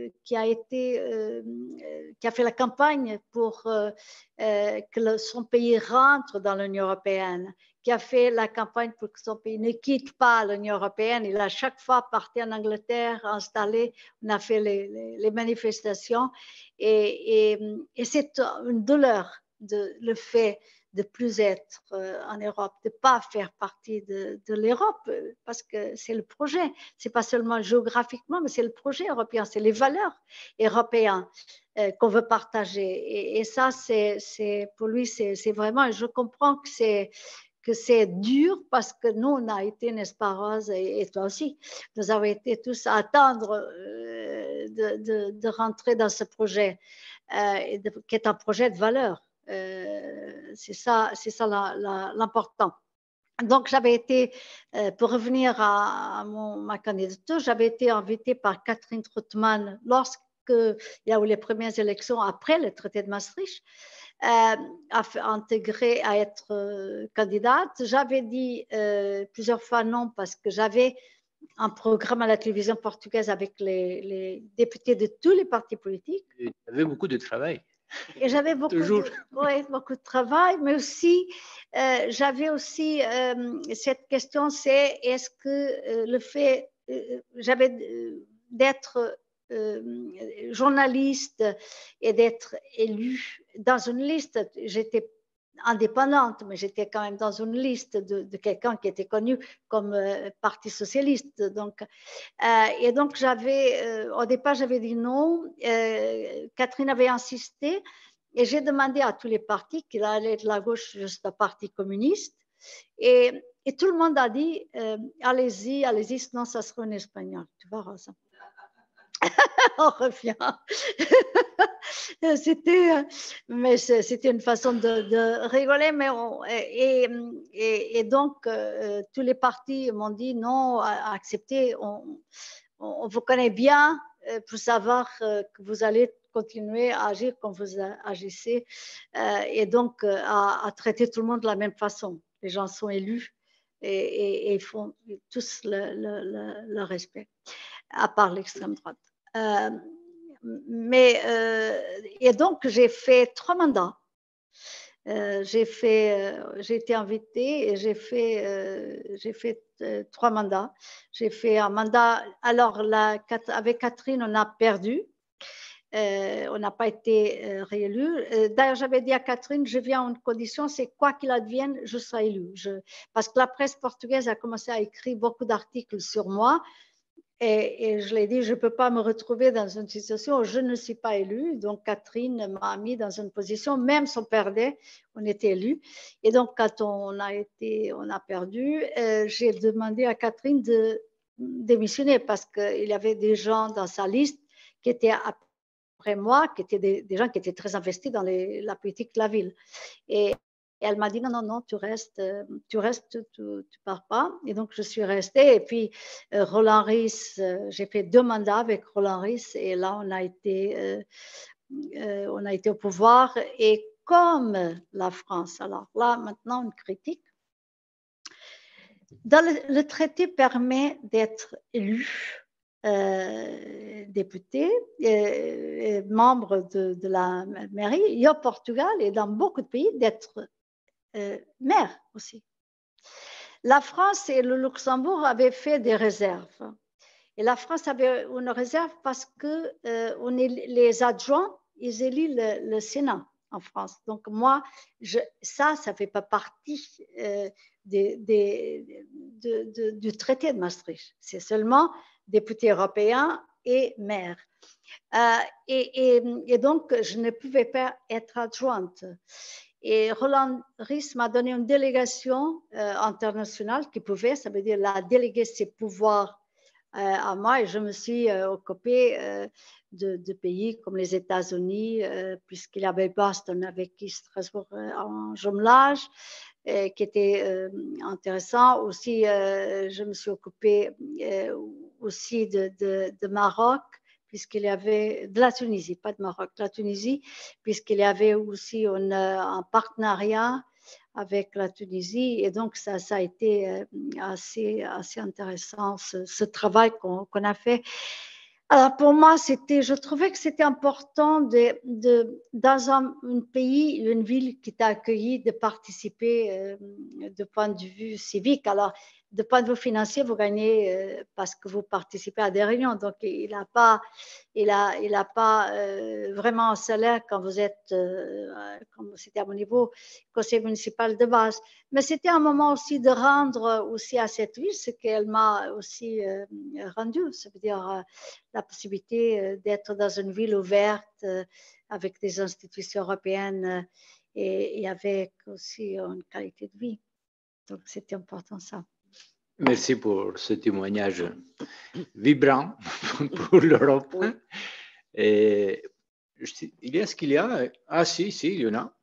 la campagne pour que son pays rentre dans l'Union européenne, qui a fait la campagne pour que son pays ne quitte pas l'Union européenne. Il a chaque fois parti en Angleterre, installé, on a fait les manifestations et c'est une douleur le fait de plus être en Europe, de ne pas faire partie de l'Europe, parce que c'est le projet. Ce n'est pas seulement géographiquement, mais c'est le projet européen, c'est les valeurs européennes qu'on veut partager. Et ça, pour lui, c'est vraiment, et je comprends que c'est dur parce que nous, on a été, n'est-ce pas, Rose, et toi aussi, nous avons été tous à attendre de rentrer dans ce projet, qui est un projet de valeur. C'est ça l'important. Donc, j'avais été, pour revenir à ma candidature, j'avais été invitée par Catherine Trautmann lorsqu'il y a eu les premières élections après le traité de Maastricht, à être candidate. J'avais dit plusieurs fois non parce que j'avais un programme à la télévision portugaise avec les députés de tous les partis politiques. Il y avait beaucoup de travail. Et j'avais beaucoup de travail, mais aussi, j'avais aussi cette question, c'est est-ce que le fait, d'être journaliste et d'être élu dans une liste, j'étais indépendante, mais j'étais quand même dans une liste de quelqu'un qui était connu comme Parti socialiste. Donc, et donc, au départ, j'avais dit non. Catherine avait insisté et j'ai demandé à tous les partis qu'il allait de la gauche jusqu'au Parti communiste. Et tout le monde a dit allez-y, allez-y, sinon ça sera en espagnol. Tu vois, Rosa. On revient. C'était une façon de rigoler, mais et donc tous les partis m'ont dit non, acceptez, on vous connaît bien pour savoir que vous allez continuer à agir comme vous agissez et donc à traiter tout le monde de la même façon. Les gens sont élus et ils font tous le respect, à part l'extrême droite. Et donc, j'ai fait 3 mandats. J'ai été invitée et j'ai fait 3 mandats. J'ai fait un mandat. Alors, avec Catherine, on a perdu. On n'a pas été réélu. D'ailleurs, j'avais dit à Catherine, je viens en condition, c'est quoi qu'il advienne, je serai élue. Parce que la presse portugaise a commencé à écrire beaucoup d'articles sur moi. Et je l'ai dit, je ne peux pas me retrouver dans une situation où je ne suis pas élue. Donc, Catherine m'a mis dans une position, même si on perdait, on était élus. Et donc, quand on a perdu, j'ai demandé à Catherine de démissionner parce qu'il y avait des gens dans sa liste qui étaient après moi, qui étaient des gens qui étaient très investis dans la politique de la ville. Et elle m'a dit non, tu restes, tu pars pas. Et donc, je suis restée. Et puis, Roland Ries, j'ai fait 2 mandats avec Roland Ries. Et là, on a été au pouvoir. Et comme la France, alors là, maintenant, une critique. Le traité permet d'être élu député, membre de la mairie. Il y a au Portugal et dans beaucoup de pays d'être maire aussi. La France et le Luxembourg avaient fait des réserves. Et la France avait une réserve parce que les adjoints, ils élisent le Sénat en France. Donc moi, ça ne fait pas partie du traité de Maastricht. C'est seulement députés européens et maires. Et donc, je ne pouvais pas être adjointe. Et Roland Ries m'a donné une délégation internationale qui pouvait, ça veut dire la déléguer ses pouvoirs à moi, et je me suis occupée de pays comme les États-Unis, puisqu'il y avait Boston avec Strasbourg en jumelage, qui était intéressant. Aussi, je me suis occupée aussi de Maroc, puisqu'il y avait de la Tunisie, pas de Maroc, de la Tunisie, puisqu'il y avait aussi un partenariat avec la Tunisie. Et donc, ça a été assez intéressant, ce travail qu'on a fait. Alors, pour moi, je trouvais que c'était important dans un pays, une ville qui t'a accueilli, de participer de point de vue civique. Alors, de point de vue financier, vous gagnez parce que vous participez à des réunions. Donc, il n'a pas vraiment un salaire quand vous êtes, comme c'était à mon niveau, conseiller municipal de base. Mais c'était un moment aussi de rendre aussi à cette ville ce qu'elle m'a aussi rendu. Ça veut dire la possibilité d'être dans une ville ouverte avec des institutions européennes et avec aussi une qualité de vie. Donc, c'était important ça. Merci pour ce témoignage vibrant pour l'Europe. Et il y a ce qu'il y a. Ah, si, il y en a.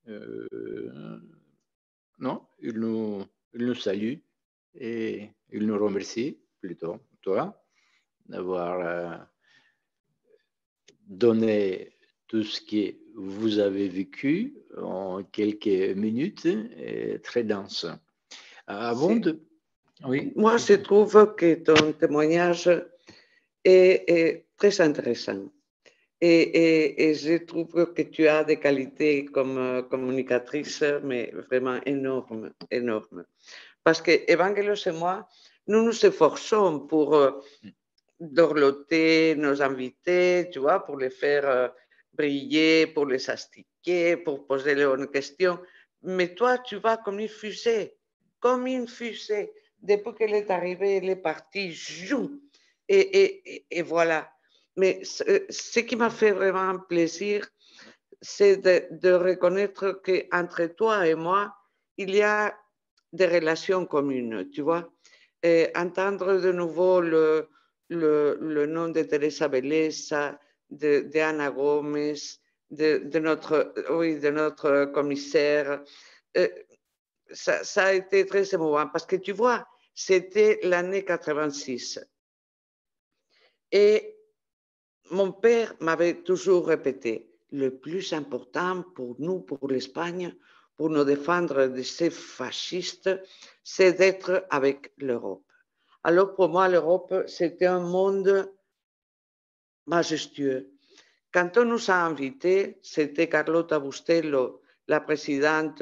Non, il nous salue et il nous remercie plutôt, toi, d'avoir donné tout ce que vous avez vécu en quelques minutes, et très dense. Avant Oui. Moi, je trouve que ton témoignage est très intéressant. Et je trouve que tu as des qualités comme communicatrice, mais vraiment énormes, énormes. Parce que Evangelos et moi, nous nous efforçons pour dorloter nos invités, tu vois, pour les faire briller, pour les astiquer, pour poser les bonnes questions. Mais toi, tu vas comme une fusée, comme une fusée. Depuis qu'elle est arrivée, elle est partie, joue. Et voilà. Mais ce qui m'a fait vraiment plaisir, c'est de reconnaître qu'entre toi et moi, il y a des relations communes, tu vois. Et entendre de nouveau le nom de Teresa Beleza, de Ana Gomez, de notre commissaire, ça a été très émouvant parce que tu vois, c'était l'année 86. Et mon père m'avait toujours répété, le plus important pour nous, pour l'Espagne, pour nous défendre de ces fascistes, c'est d'être avec l'Europe. Alors pour moi, l'Europe, c'était un monde majestueux. Quand on nous a invités, c'était Carlota Bustello, la présidente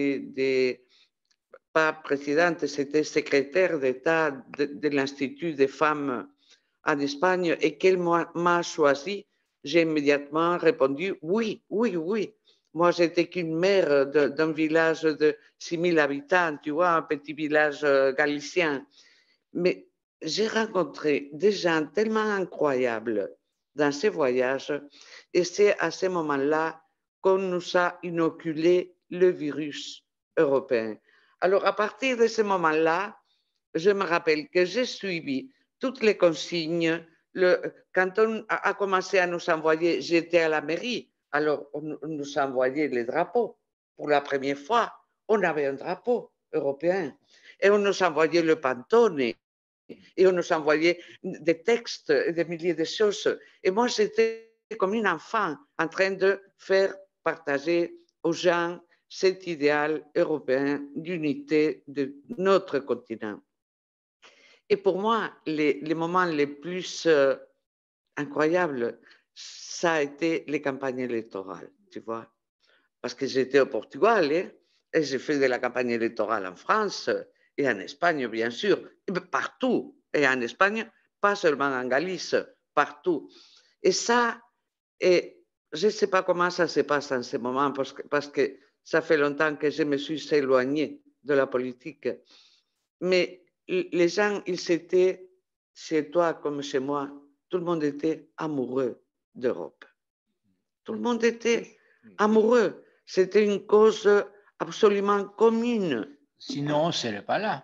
pas présidente, c'était secrétaire d'État de l'Institut des femmes en Espagne et qu'elle m'a choisi, j'ai immédiatement répondu oui, oui, oui. Moi, j'étais qu'une mère d'un village de 6000 habitants, tu vois, un petit village galicien. Mais j'ai rencontré des gens tellement incroyables dans ces voyages et c'est à ce moment-là qu'on nous a inoculé le virus européen. Alors, à partir de ce moment-là, je me rappelle que j'ai suivi toutes les consignes. Quand on a commencé à nous envoyer, j'étais à la mairie, alors on nous envoyait les drapeaux. Pour la première fois, on avait un drapeau européen. Et on nous envoyait le Pantone. Et on nous envoyait des textes, des milliers de choses. Et moi, j'étais comme une enfant en train de faire partager aux gens cet idéal européen d'unité de notre continent. Et pour moi, les moments les plus incroyables, ça a été les campagnes électorales, tu vois. Parce que j'étais au Portugal et j'ai fait de la campagne électorale en France et en Espagne, bien sûr, et partout. Et en Espagne, pas seulement en Galice, partout. Et ça, et je ne sais pas comment ça se passe en ce moment parce que ça fait longtemps que je me suis éloignée de la politique. Mais les gens, ils étaient, chez toi comme chez moi, tout le monde était amoureux d'Europe. Tout le monde était amoureux. C'était une cause absolument commune. Sinon, on ne serait pas là.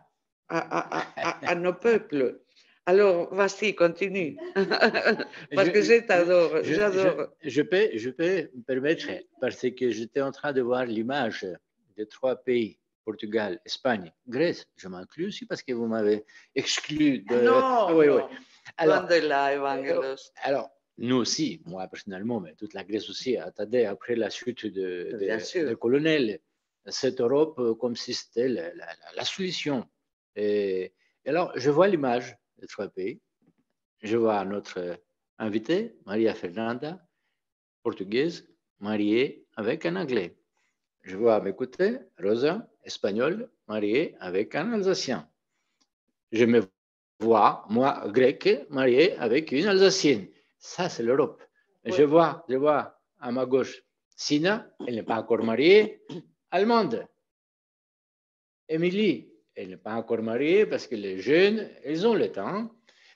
À nos peuples. Alors, vas-y, continue. Parce que je t'adore. J'adore. Je peux me permettre, parce que j'étais en train de voir l'image des trois pays, Portugal, Espagne, Grèce. Je m'inclus aussi parce que vous m'avez exclu de... Non, oui, non. oui. Alors, loin de là, Evangelos. Alors, nous aussi, moi personnellement, mais toute la Grèce aussi, attendait après la chute de colonel, cette Europe comme si c'était la solution. Et alors, je vois l'image des trois pays. Je vois notre invitée, Maria Fernanda, portugaise, mariée avec un Anglais. Je vois à mes côtés Rosa, espagnole, mariée avec un Alsacien. Je me vois, moi, grec, marié avec une Alsacienne. Ça, c'est l'Europe. Ouais. Je vois à ma gauche Sina, elle n'est pas encore mariée, allemande. Émilie, elle n'est pas encore mariée parce que les jeunes, ils ont le temps.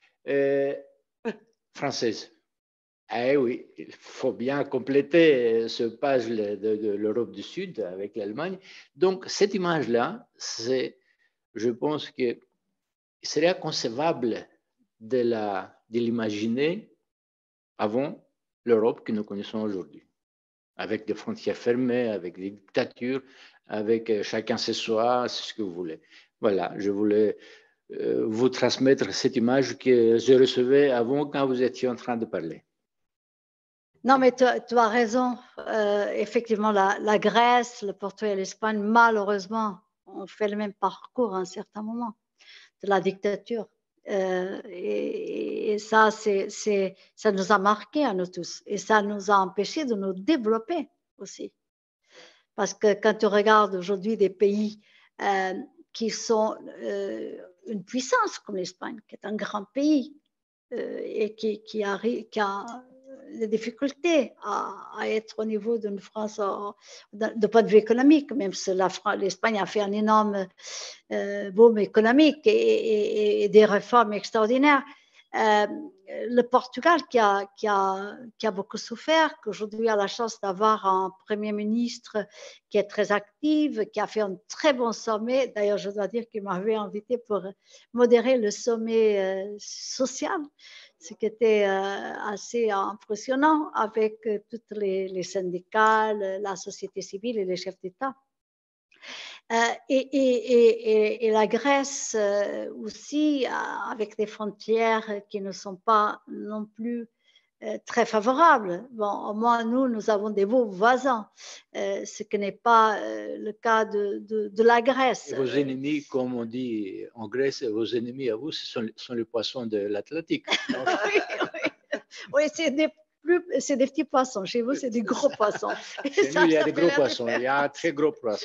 Française. Eh oui, il faut bien compléter ce puzzle de l'Europe du Sud avec l'Allemagne. Donc, cette image-là, je pense qu'il serait inconcevable de l'imaginer avant l'Europe que nous connaissons aujourd'hui, avec des frontières fermées, avec des dictatures, avec chacun chez soi, c'est ce que vous voulez. Voilà, je voulais vous transmettre cette image que je recevais avant quand vous étiez en train de parler. Non, mais tu as raison. Effectivement, la Grèce, le Portugal et l'Espagne, malheureusement, ont fait le même parcours à un certain moment. la dictature. Et ça, ça nous a marqué à nous tous. Et ça nous a empêchés de nous développer aussi. Parce que quand tu regardes aujourd'hui des pays qui sont une puissance comme l'Espagne, qui est un grand pays et qui a des difficultés à être au niveau d'une France de point de vue économique, même si l'Espagne a fait un énorme boom économique et des réformes extraordinaires. Le Portugal qui a beaucoup souffert, qu'aujourd'hui a la chance d'avoir un Premier ministre qui est très actif, qui a fait un très bon sommet. D'ailleurs, je dois dire qu'il m'avait invité pour modérer le sommet social, ce qui était assez impressionnant avec tous les syndicats, la société civile et les chefs d'État. Et la Grèce aussi, avec des frontières qui ne sont pas non plus très favorables. Bon, au moins, nous avons des beaux voisins, ce qui n'est pas le cas de la Grèce. Et vos ennemis, comme on dit en Grèce, vos ennemis à vous, ce sont les poissons de l'Atlantique. Oui, c'est des petits poissons. Chez vous, c'est des gros poissons. Chez nous, il y a des gros poissons. Il y a un très gros poisson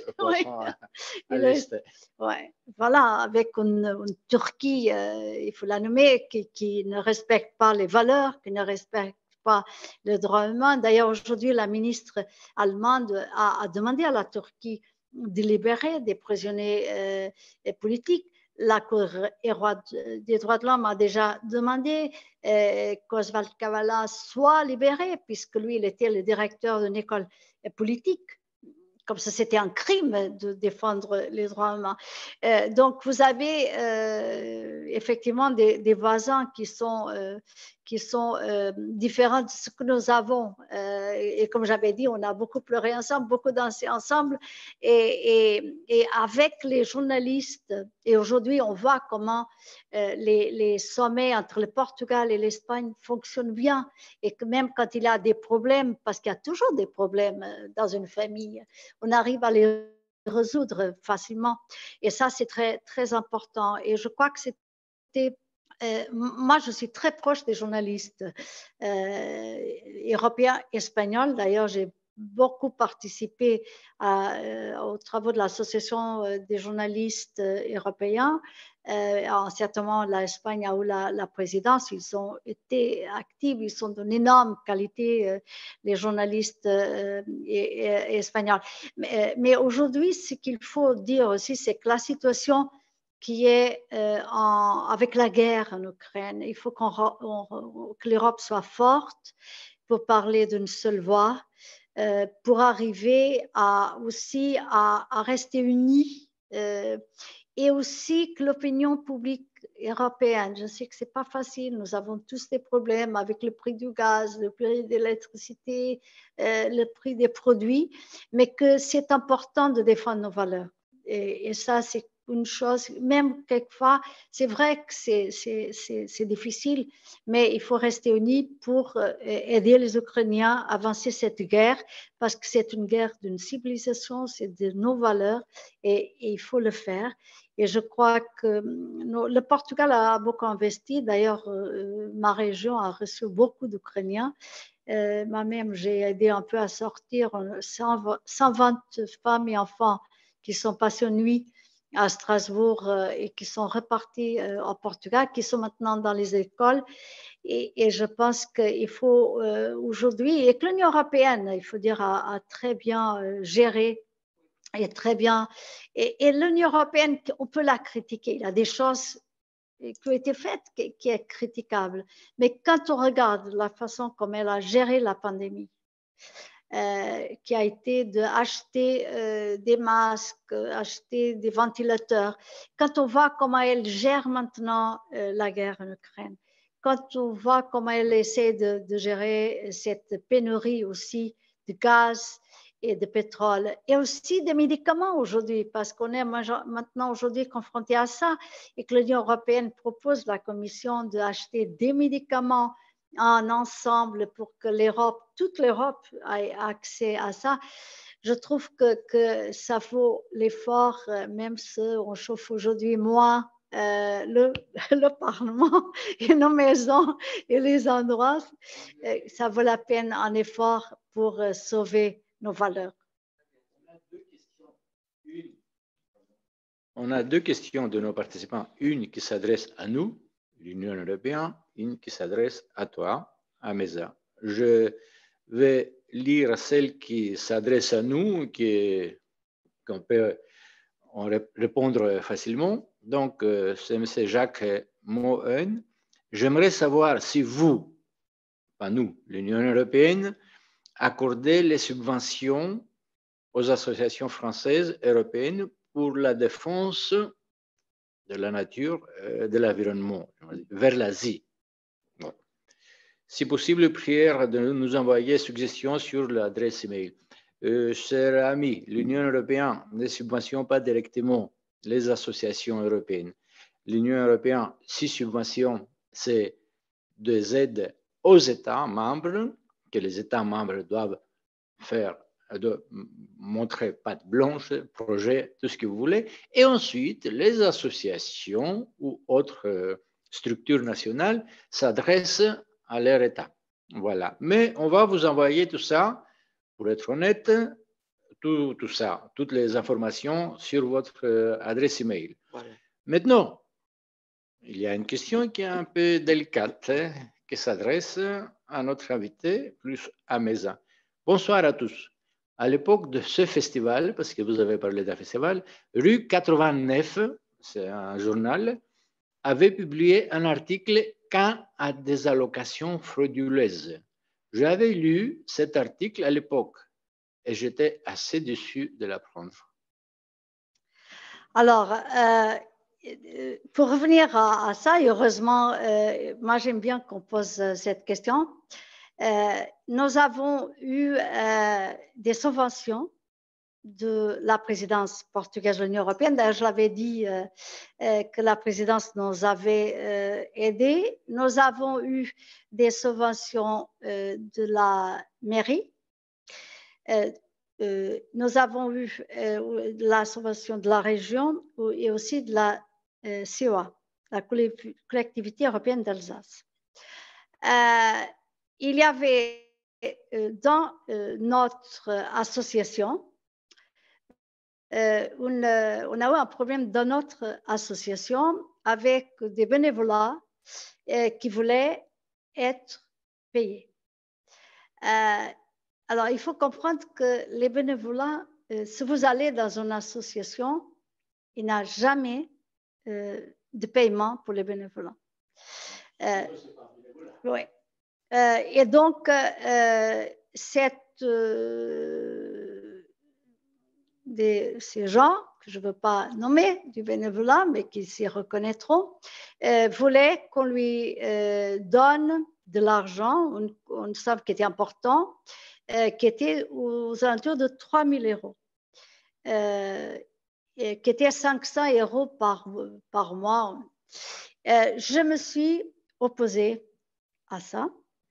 à l'est. Ouais. Voilà, avec une Turquie, il faut la nommer, qui ne respecte pas les valeurs, qui ne respecte pas les droits humains. D'ailleurs, aujourd'hui, la ministre allemande a demandé à la Turquie de libérer des prisonniers politiques. La Cour des droits de l'homme a déjà demandé qu'Oswald Kavala soit libéré, puisque lui, il était le directeur d'une école politique. Comme ça, c'était un crime de défendre les droits humains. Donc, vous avez effectivement des voisins qui sont différents de ce que nous avons. Et comme j'avais dit, on a beaucoup pleuré ensemble, beaucoup dansé ensemble. Et avec les journalistes, et aujourd'hui, on voit comment les sommets entre le Portugal et l'Espagne fonctionnent bien. Et que même quand il y a des problèmes, parce qu'il y a toujours des problèmes dans une famille, on arrive à les résoudre facilement. Et ça, c'est très, très important. Et je crois que c'était... moi, je suis très proche des journalistes européens, espagnols. D'ailleurs, j'ai beaucoup participé aux travaux de l'Association des journalistes européens. Certainement, l'Espagne a eu la présidence. Ils ont été actifs, ils sont d'une énorme qualité, les journalistes espagnols. Mais aujourd'hui, ce qu'il faut dire aussi, c'est que la situation qui est avec la guerre en Ukraine, il faut que l'Europe soit forte pour parler d'une seule voix, pour arriver aussi à rester unis et aussi que l'opinion publique européenne, je sais que ce n'est pas facile, nous avons tous des problèmes avec le prix du gaz, le prix de l'électricité, le prix des produits, mais que c'est important de défendre nos valeurs. Et ça, c'est une chose, même quelquefois, c'est vrai que c'est difficile, mais il faut rester unis pour aider les Ukrainiens à avancer cette guerre, parce que c'est une guerre d'une civilisation, c'est de nos valeurs, et il faut le faire. Et je crois que le Portugal a beaucoup investi. D'ailleurs, ma région a reçu beaucoup d'Ukrainiens. Moi-même, j'ai aidé un peu à sortir 120 femmes et enfants qui sont passés une nuit à Strasbourg et qui sont repartis au Portugal, qui sont maintenant dans les écoles. Et je pense qu'il faut aujourd'hui, et que l'Union européenne, il faut dire, a très bien géré et très bien. Et l'Union européenne, on peut la critiquer. Il y a des choses qui ont été faites qui est critiquable. Mais quand on regarde la façon comme elle a géré la pandémie, qui a été d'acheter des masques, acheter des ventilateurs. Quand on voit comment elle gère maintenant la guerre en Ukraine, quand on voit comment elle essaie de gérer cette pénurie aussi de gaz et de pétrole, et aussi des médicaments aujourd'hui, parce qu'on est maintenant aujourd'hui confronté à ça, et que l'Union européenne propose la Commission d'acheter des médicaments en ensemble pour que l'Europe, toute l'Europe ait accès à ça. Je trouve que ça vaut l'effort, même si on chauffe aujourd'hui moins le Parlement et nos maisons et les endroits, ça vaut la peine un effort pour sauver nos valeurs. On a deux questions de nos participants. Une qui s'adresse à nous, l'Union européenne, une qui s'adresse à toi, à Mesa. Je vais lire celle qui s'adresse à nous, qu'on peut en répondre facilement. Donc, c'est M. Jacques Mohen. J'aimerais savoir si vous, pas nous, l'Union européenne, accordez les subventions aux associations françaises et européennes pour la défense de la nature et de l'environnement vers l'Asie. Bon. Si possible, prière de nous envoyer suggestions sur l'adresse email. Chers amis, l'Union européenne ne subventionne pas directement les associations européennes. L'Union européenne, si subventionne, c'est des aides aux États membres, que les États membres doivent faire, de montrer patte blanche, projet, tout ce que vous voulez. Et ensuite, les associations ou autres structures nationales s'adressent à leur État. Voilà. Mais on va vous envoyer tout ça, pour être honnête, tout ça, toutes les informations sur votre adresse email. Voilà. Maintenant, il y a une question qui est un peu délicate, qui s'adresse à notre invité, plus à Mesa. Bonsoir à tous. À l'époque de ce festival, parce que vous avez parlé d'un festival, Rue 89, c'est un journal, avait publié un article quant à des allocations frauduleuses. J'avais lu cet article à l'époque et j'étais assez déçu de l'apprendre. Alors, pour revenir à ça, et heureusement, moi j'aime bien qu'on pose cette question. Nous avons eu des subventions de la présidence portugaise de l'Union européenne. D'ailleurs, je l'avais dit que la présidence nous avait aidés. Nous avons eu des subventions de la mairie. Nous avons eu la subvention de la région et aussi de la CEA, la collectivité européenne d'Alsace. Il y avait dans notre association, on a eu un problème dans notre association avec des bénévolats qui voulaient être payés. Alors, il faut comprendre que les bénévolats, si vous allez dans une association, il n'y a jamais de paiement pour les bénévolats. Oui. Et donc, ces gens, que je ne veux pas nommer du bénévolat, mais qui s'y reconnaîtront, voulaient qu'on lui donne de l'argent, une somme qui était importante, qui était aux alentours de 3 000 euros, qui était 500 euros par mois. Je me suis opposée à ça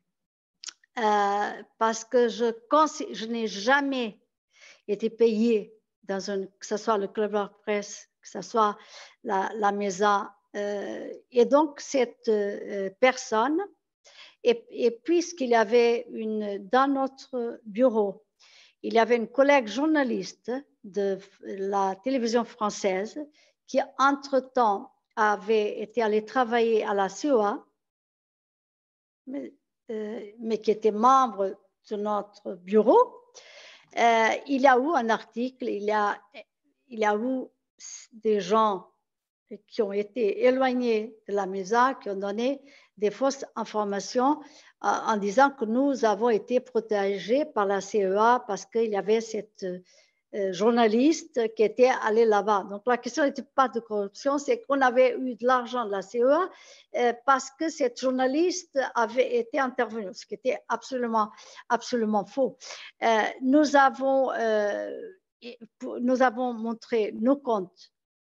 parce que je n'ai jamais été payée que ce soit le Club de Presse, que ce soit la Mesa. Et donc, cette personne, et puisqu'il y avait dans notre bureau, il y avait une collègue journaliste de la télévision française qui, entre-temps, avait été allée travailler à la CEA, mais qui était membre de notre bureau. Il y a eu un article, il y a eu des gens qui ont été éloignés de la Mesa, qui ont donné des fausses informations en disant que nous avons été protégés par la CEA parce qu'il y avait cette journaliste qui était allée là-bas. Donc la question n'était pas de corruption, c'est qu'on avait eu de l'argent de la CEA parce que cette journaliste avait été intervenue, ce qui était absolument faux. Nous avons montré nos comptes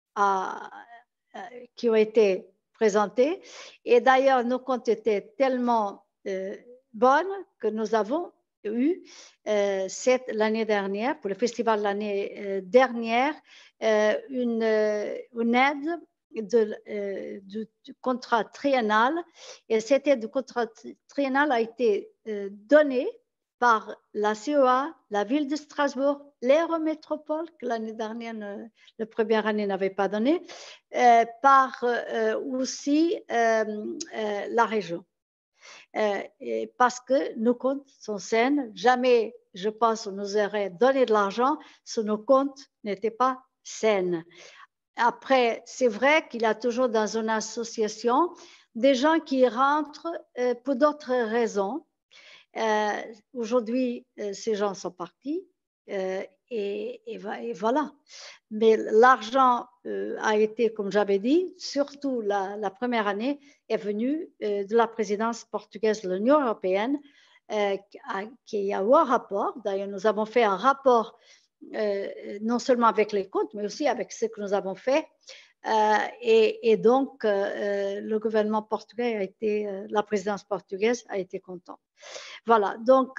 qui ont été présentés. Et d'ailleurs, nos comptes étaient tellement bonnes que nous avons eu l'année dernière, pour le festival l'année dernière, une aide du contrat triennal, et c'était du contrat triennal a été donné par la CEA, la ville de Strasbourg, l'Eurométropole, que l'année dernière, la première année n'avait pas donné, par aussi la région. Parce que nos comptes sont sains, jamais, je pense, on nous aurait donné de l'argent si nos comptes n'étaient pas sains. Après, c'est vrai qu'il y a toujours dans une association des gens qui rentrent pour d'autres raisons. Aujourd'hui, ces gens sont partis et voilà. Mais l'argent a été, comme j'avais dit, surtout la première année, est venu de la présidence portugaise de l'Union européenne, qui a eu un rapport. D'ailleurs, nous avons fait un rapport non seulement avec les comptes, mais aussi avec ce que nous avons fait. Et donc, le gouvernement portugais a été, la présidence portugaise a été contente. Voilà, donc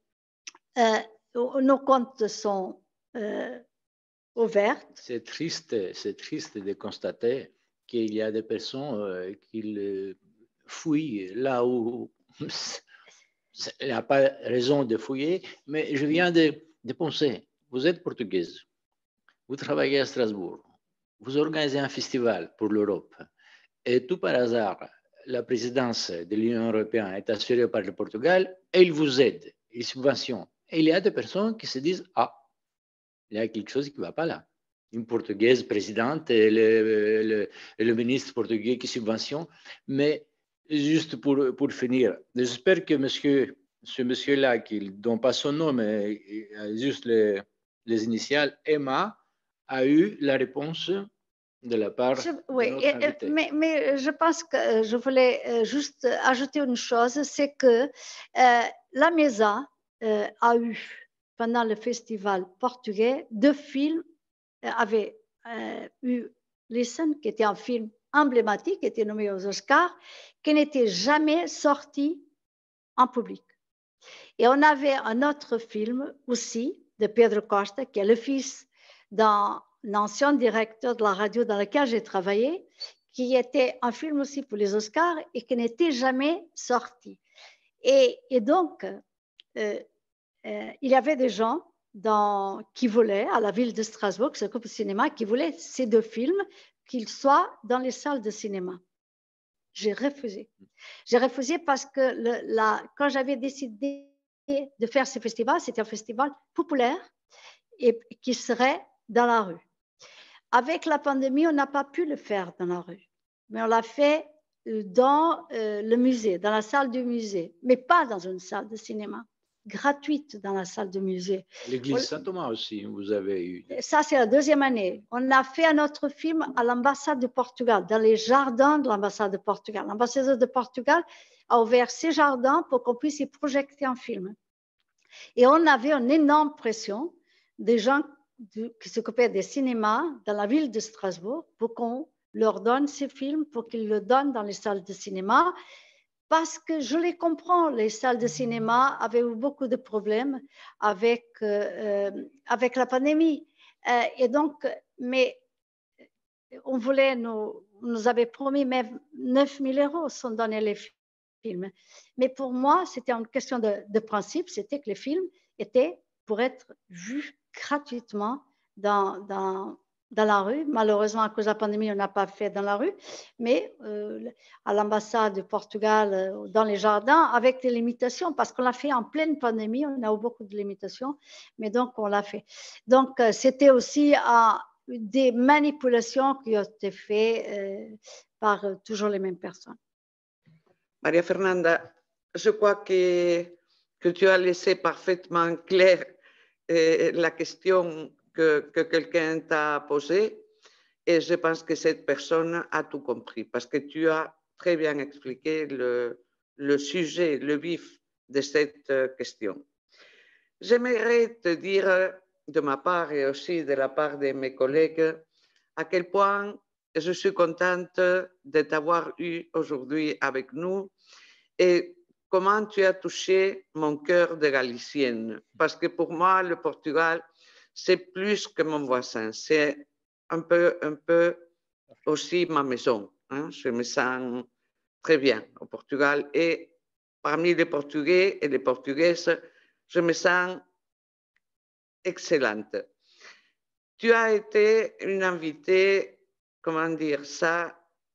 nos comptes sont ouverts. C'est triste de constater qu'il y a des personnes qui fouillent là où il n'y a pas raison de fouiller, mais je viens de penser, vous êtes portugaise, vous travaillez à Strasbourg, vous organisez un festival pour l'Europe, et tout par hasard, la présidence de l'Union européenne est assurée par le Portugal, et il vous aide, il subventionne. Et il y a des personnes qui se disent, ah, il y a quelque chose qui ne va pas là. Une portugaise présidente et le ministre portugais qui subventionne. Mais juste pour finir, j'espère que ce monsieur-là, qui ne donne pas son nom, mais juste les initiales, Emma, a eu la réponse de la part oui, de notre invité. Mais je pense que je voulais juste ajouter une chose, c'est que la MESA a eu, pendant le festival portugais, 2 films, avait eu Listen, qui était un film emblématique, qui était nommé aux Oscars, qui n'était jamais sorti en public. Et on avait un autre film aussi de Pedro Costa, qui est le fils d'un ancien directeur de la radio dans laquelle j'ai travaillé, qui était un film aussi pour les Oscars et qui n'était jamais sorti. Et donc, il y avait des gens qui voulaient, à la ville de Strasbourg, qui s'occupe du cinéma, qui voulaient ces 2 films, qu'ils soient dans les salles de cinéma. J'ai refusé. J'ai refusé parce que quand j'avais décidé de faire ce festival, c'était un festival populaire et qui serait dans la rue. Avec la pandémie, on n'a pas pu le faire dans la rue, mais on l'a fait dans le musée, dans la salle du musée, mais pas dans une salle de cinéma, gratuite dans la salle du musée. L'église Saint-Thomas aussi, vous avez eu. Ça, c'est la 2e année. On a fait un autre film à l'ambassade de Portugal, dans les jardins de l'ambassade de Portugal. L'ambassadeur de Portugal a ouvert ses jardins pour qu'on puisse y projeter un film. Et on avait une énorme pression des gens qui s'occupaient des cinémas dans la ville de Strasbourg pour qu'on leur donne ces films, pour qu'ils le donnent dans les salles de cinéma. Parce que je les comprends, les salles de cinéma avaient eu beaucoup de problèmes avec la pandémie. Et donc, mais on voulait, nous avait promis même 9 000 € sans donner les films. Mais pour moi, c'était une question de principe, c'était que les films étaient pour être vus gratuitement dans la rue. Malheureusement, à cause de la pandémie, on n'a pas fait dans la rue, mais à l'ambassade du Portugal, dans les jardins, avec des limitations, parce qu'on l'a fait en pleine pandémie, on a eu beaucoup de limitations, mais donc on l'a fait. Donc, c'était aussi des manipulations qui ont été faites par toujours les mêmes personnes. Maria Fernanda, je crois que tu as laissé parfaitement clair la question que quelqu'un t'a posée, et je pense que cette personne a tout compris parce que tu as très bien expliqué le sujet, le vif de cette question. J'aimerais te dire de ma part et aussi de la part de mes collègues à quel point je suis contente de t'avoir eu aujourd'hui avec nous et comment tu as touché mon cœur de Galicienne. Parce que pour moi, le Portugal, c'est plus que mon voisin. C'est un peu aussi ma maison. Hein. Je me sens très bien au Portugal. Et parmi les Portugais et les Portugaises, je me sens excellente. Tu as été une invitée, comment dire ça,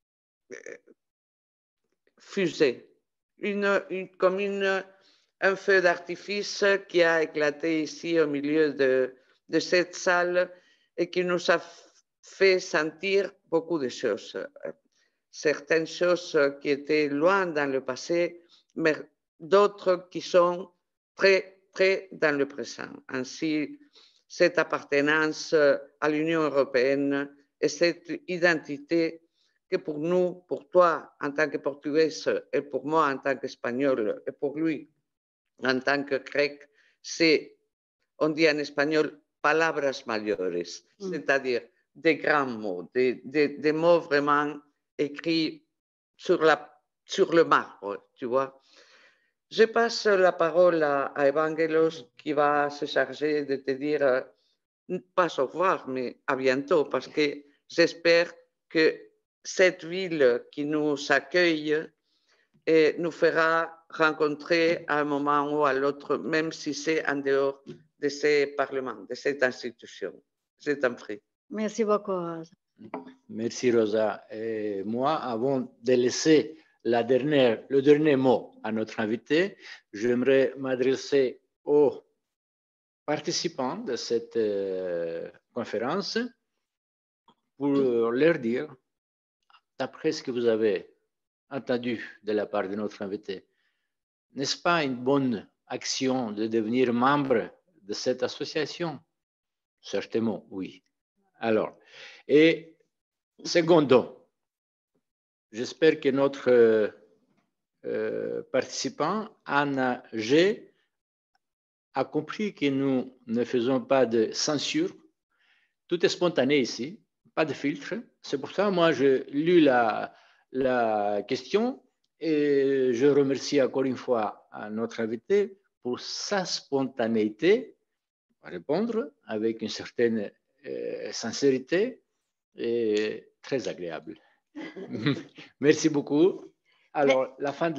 fusée, comme un feu d'artifice qui a éclaté ici au milieu de cette salle et qui nous a fait sentir beaucoup de choses. Certaines choses qui étaient loin dans le passé, mais d'autres qui sont très, très dans le présent. Ainsi, cette appartenance à l'Union européenne et cette identité que pour nous, pour toi en tant que Portugaise et pour moi en tant qu'Espagnol et pour lui en tant que Grec, c'est, on dit en espagnol, palabras mayores, c'est-à-dire des grands mots, des mots vraiment écrits sur le marbre, tu vois. Je passe la parole à Evangelos qui va se charger de te dire pas au revoir, mais à bientôt, parce que j'espère que cette ville qui nous accueille nous fera rencontrer à un moment ou à l'autre, même si c'est en dehors de ces parlements, de cette institution. Je t'en prie. Merci beaucoup, Rosa. Merci, Rosa. Et moi, avant de laisser le dernier mot à notre invité, j'aimerais m'adresser aux participants de cette conférence pour leur dire, d'après ce que vous avez entendu de la part de notre invité, n'est-ce pas une bonne action de devenir membre de cette association? Certainement, oui. Alors, et secondo, j'espère que notre participant, Anna G, a compris que nous ne faisons pas de censure. Tout est spontané ici, pas de filtre. C'est pour ça, moi, j'ai lu la question et je remercie encore une fois à notre invité pour sa spontanéité à répondre avec une certaine sincérité et très agréable. Merci beaucoup. Alors, la fin de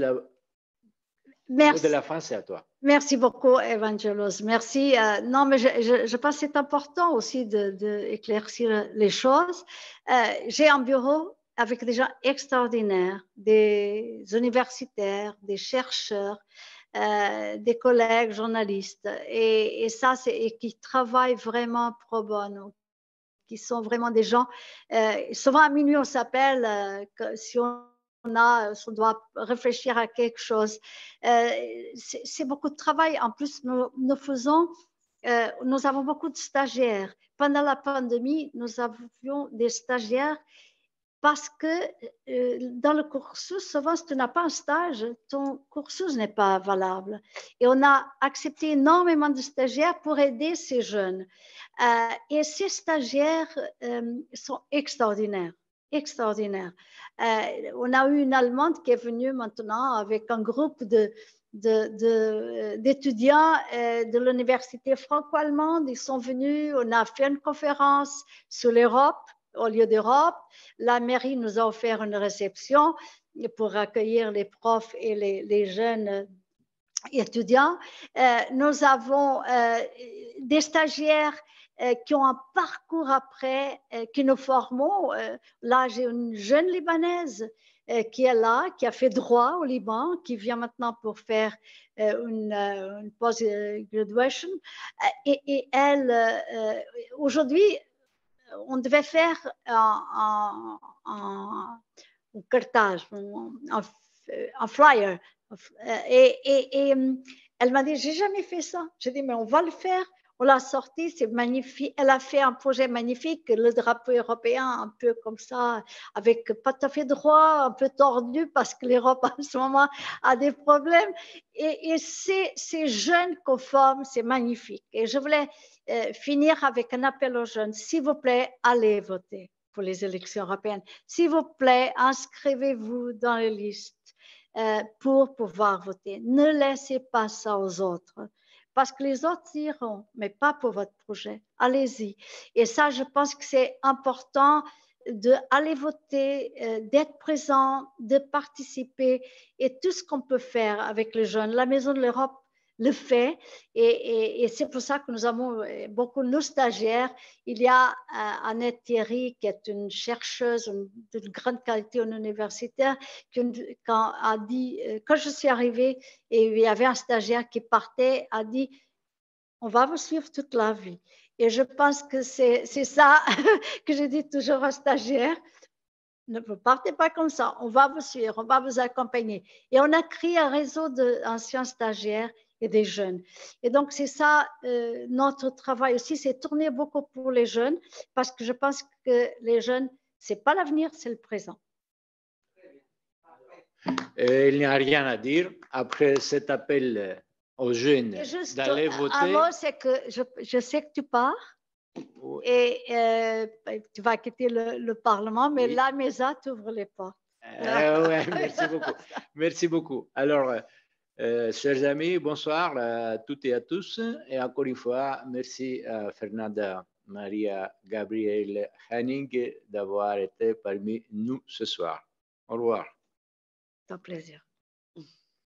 la fin, c'est à toi. Merci beaucoup, Evangelos. Merci. Non, mais je pense que c'est important aussi d'éclaircir les choses. J'ai un bureau avec des gens extraordinaires, des universitaires, des chercheurs, des collègues journalistes, et ça, et qui travaillent vraiment pro bono, qui sont vraiment des gens. Souvent à minuit, on s'appelle si on doit réfléchir à quelque chose. C'est beaucoup de travail. En plus, nous avons beaucoup de stagiaires. Pendant la pandémie, nous avions des stagiaires parce que dans le cursus, souvent, si tu n'as pas un stage, ton cursus n'est pas valable. Et on a accepté énormément de stagiaires pour aider ces jeunes. Et ces stagiaires sont extraordinaires. Extraordinaire. On a eu une Allemande qui est venue maintenant avec un groupe d'étudiants de l'université franco-allemande. Ils sont venus, on a fait une conférence sur l'Europe, au lieu d'Europe. La mairie nous a offert une réception pour accueillir les profs et les jeunes étudiants. Nous avons des stagiaires qui ont un parcours après, que nous formons. Là, j'ai une jeune Libanaise qui est là, qui a fait droit au Liban, qui vient maintenant pour faire une post-graduation. Et elle, aujourd'hui, on devait faire un cartage, un flyer. Et elle m'a dit, j'ai jamais fait ça. J'ai dit, mais on va le faire. On l'a sorti, c'est magnifique. Elle a fait un projet magnifique, le drapeau européen, un peu comme ça, avec pas tout à fait droit, un peu tordu, parce que l'Europe en ce moment a des problèmes. Et ces jeunes qu'on forme, c'est magnifique. Et je voulais finir avec un appel aux jeunes. S'il vous plaît, allez voter pour les élections européennes. S'il vous plaît, inscrivez-vous dans les listes pour pouvoir voter. Ne laissez pas ça aux autres. Parce que les autres iront, mais pas pour votre projet. Allez-y. Et ça, je pense que c'est important d'aller voter, d'être présent, de participer et tout ce qu'on peut faire avec les jeunes. La Maison de l'Europe le fait et c'est pour ça que nous avons beaucoup de nos stagiaires. Il y a Annette Thierry qui est une chercheuse de grande qualité en universitaire qui a dit, quand je suis arrivée et il y avait un stagiaire qui partait, a dit on va vous suivre toute la vie. Et je pense que c'est ça que je dis toujours aux stagiaires. Ne partez pas comme ça, on va vous suivre, on va vous accompagner. Et on a créé un réseau d'anciens stagiaires et des jeunes. Et donc, c'est ça, notre travail aussi, c'est tourner beaucoup pour les jeunes, parce que je pense que les jeunes, ce n'est pas l'avenir, c'est le présent. Il n'y a rien à dire. Après cet appel aux jeunes d'aller voter. Un mot, c'est que je sais que tu pars. Oui. Et tu vas quitter le Parlement, mais oui. La Mesa t'ouvre les portes. Ouais, merci beaucoup. Merci beaucoup. Alors, chers amis, bonsoir à toutes et à tous. Et encore une fois, merci à Fernanda Maria Gabriel Henning d'avoir été parmi nous ce soir. Au revoir. C'est un plaisir.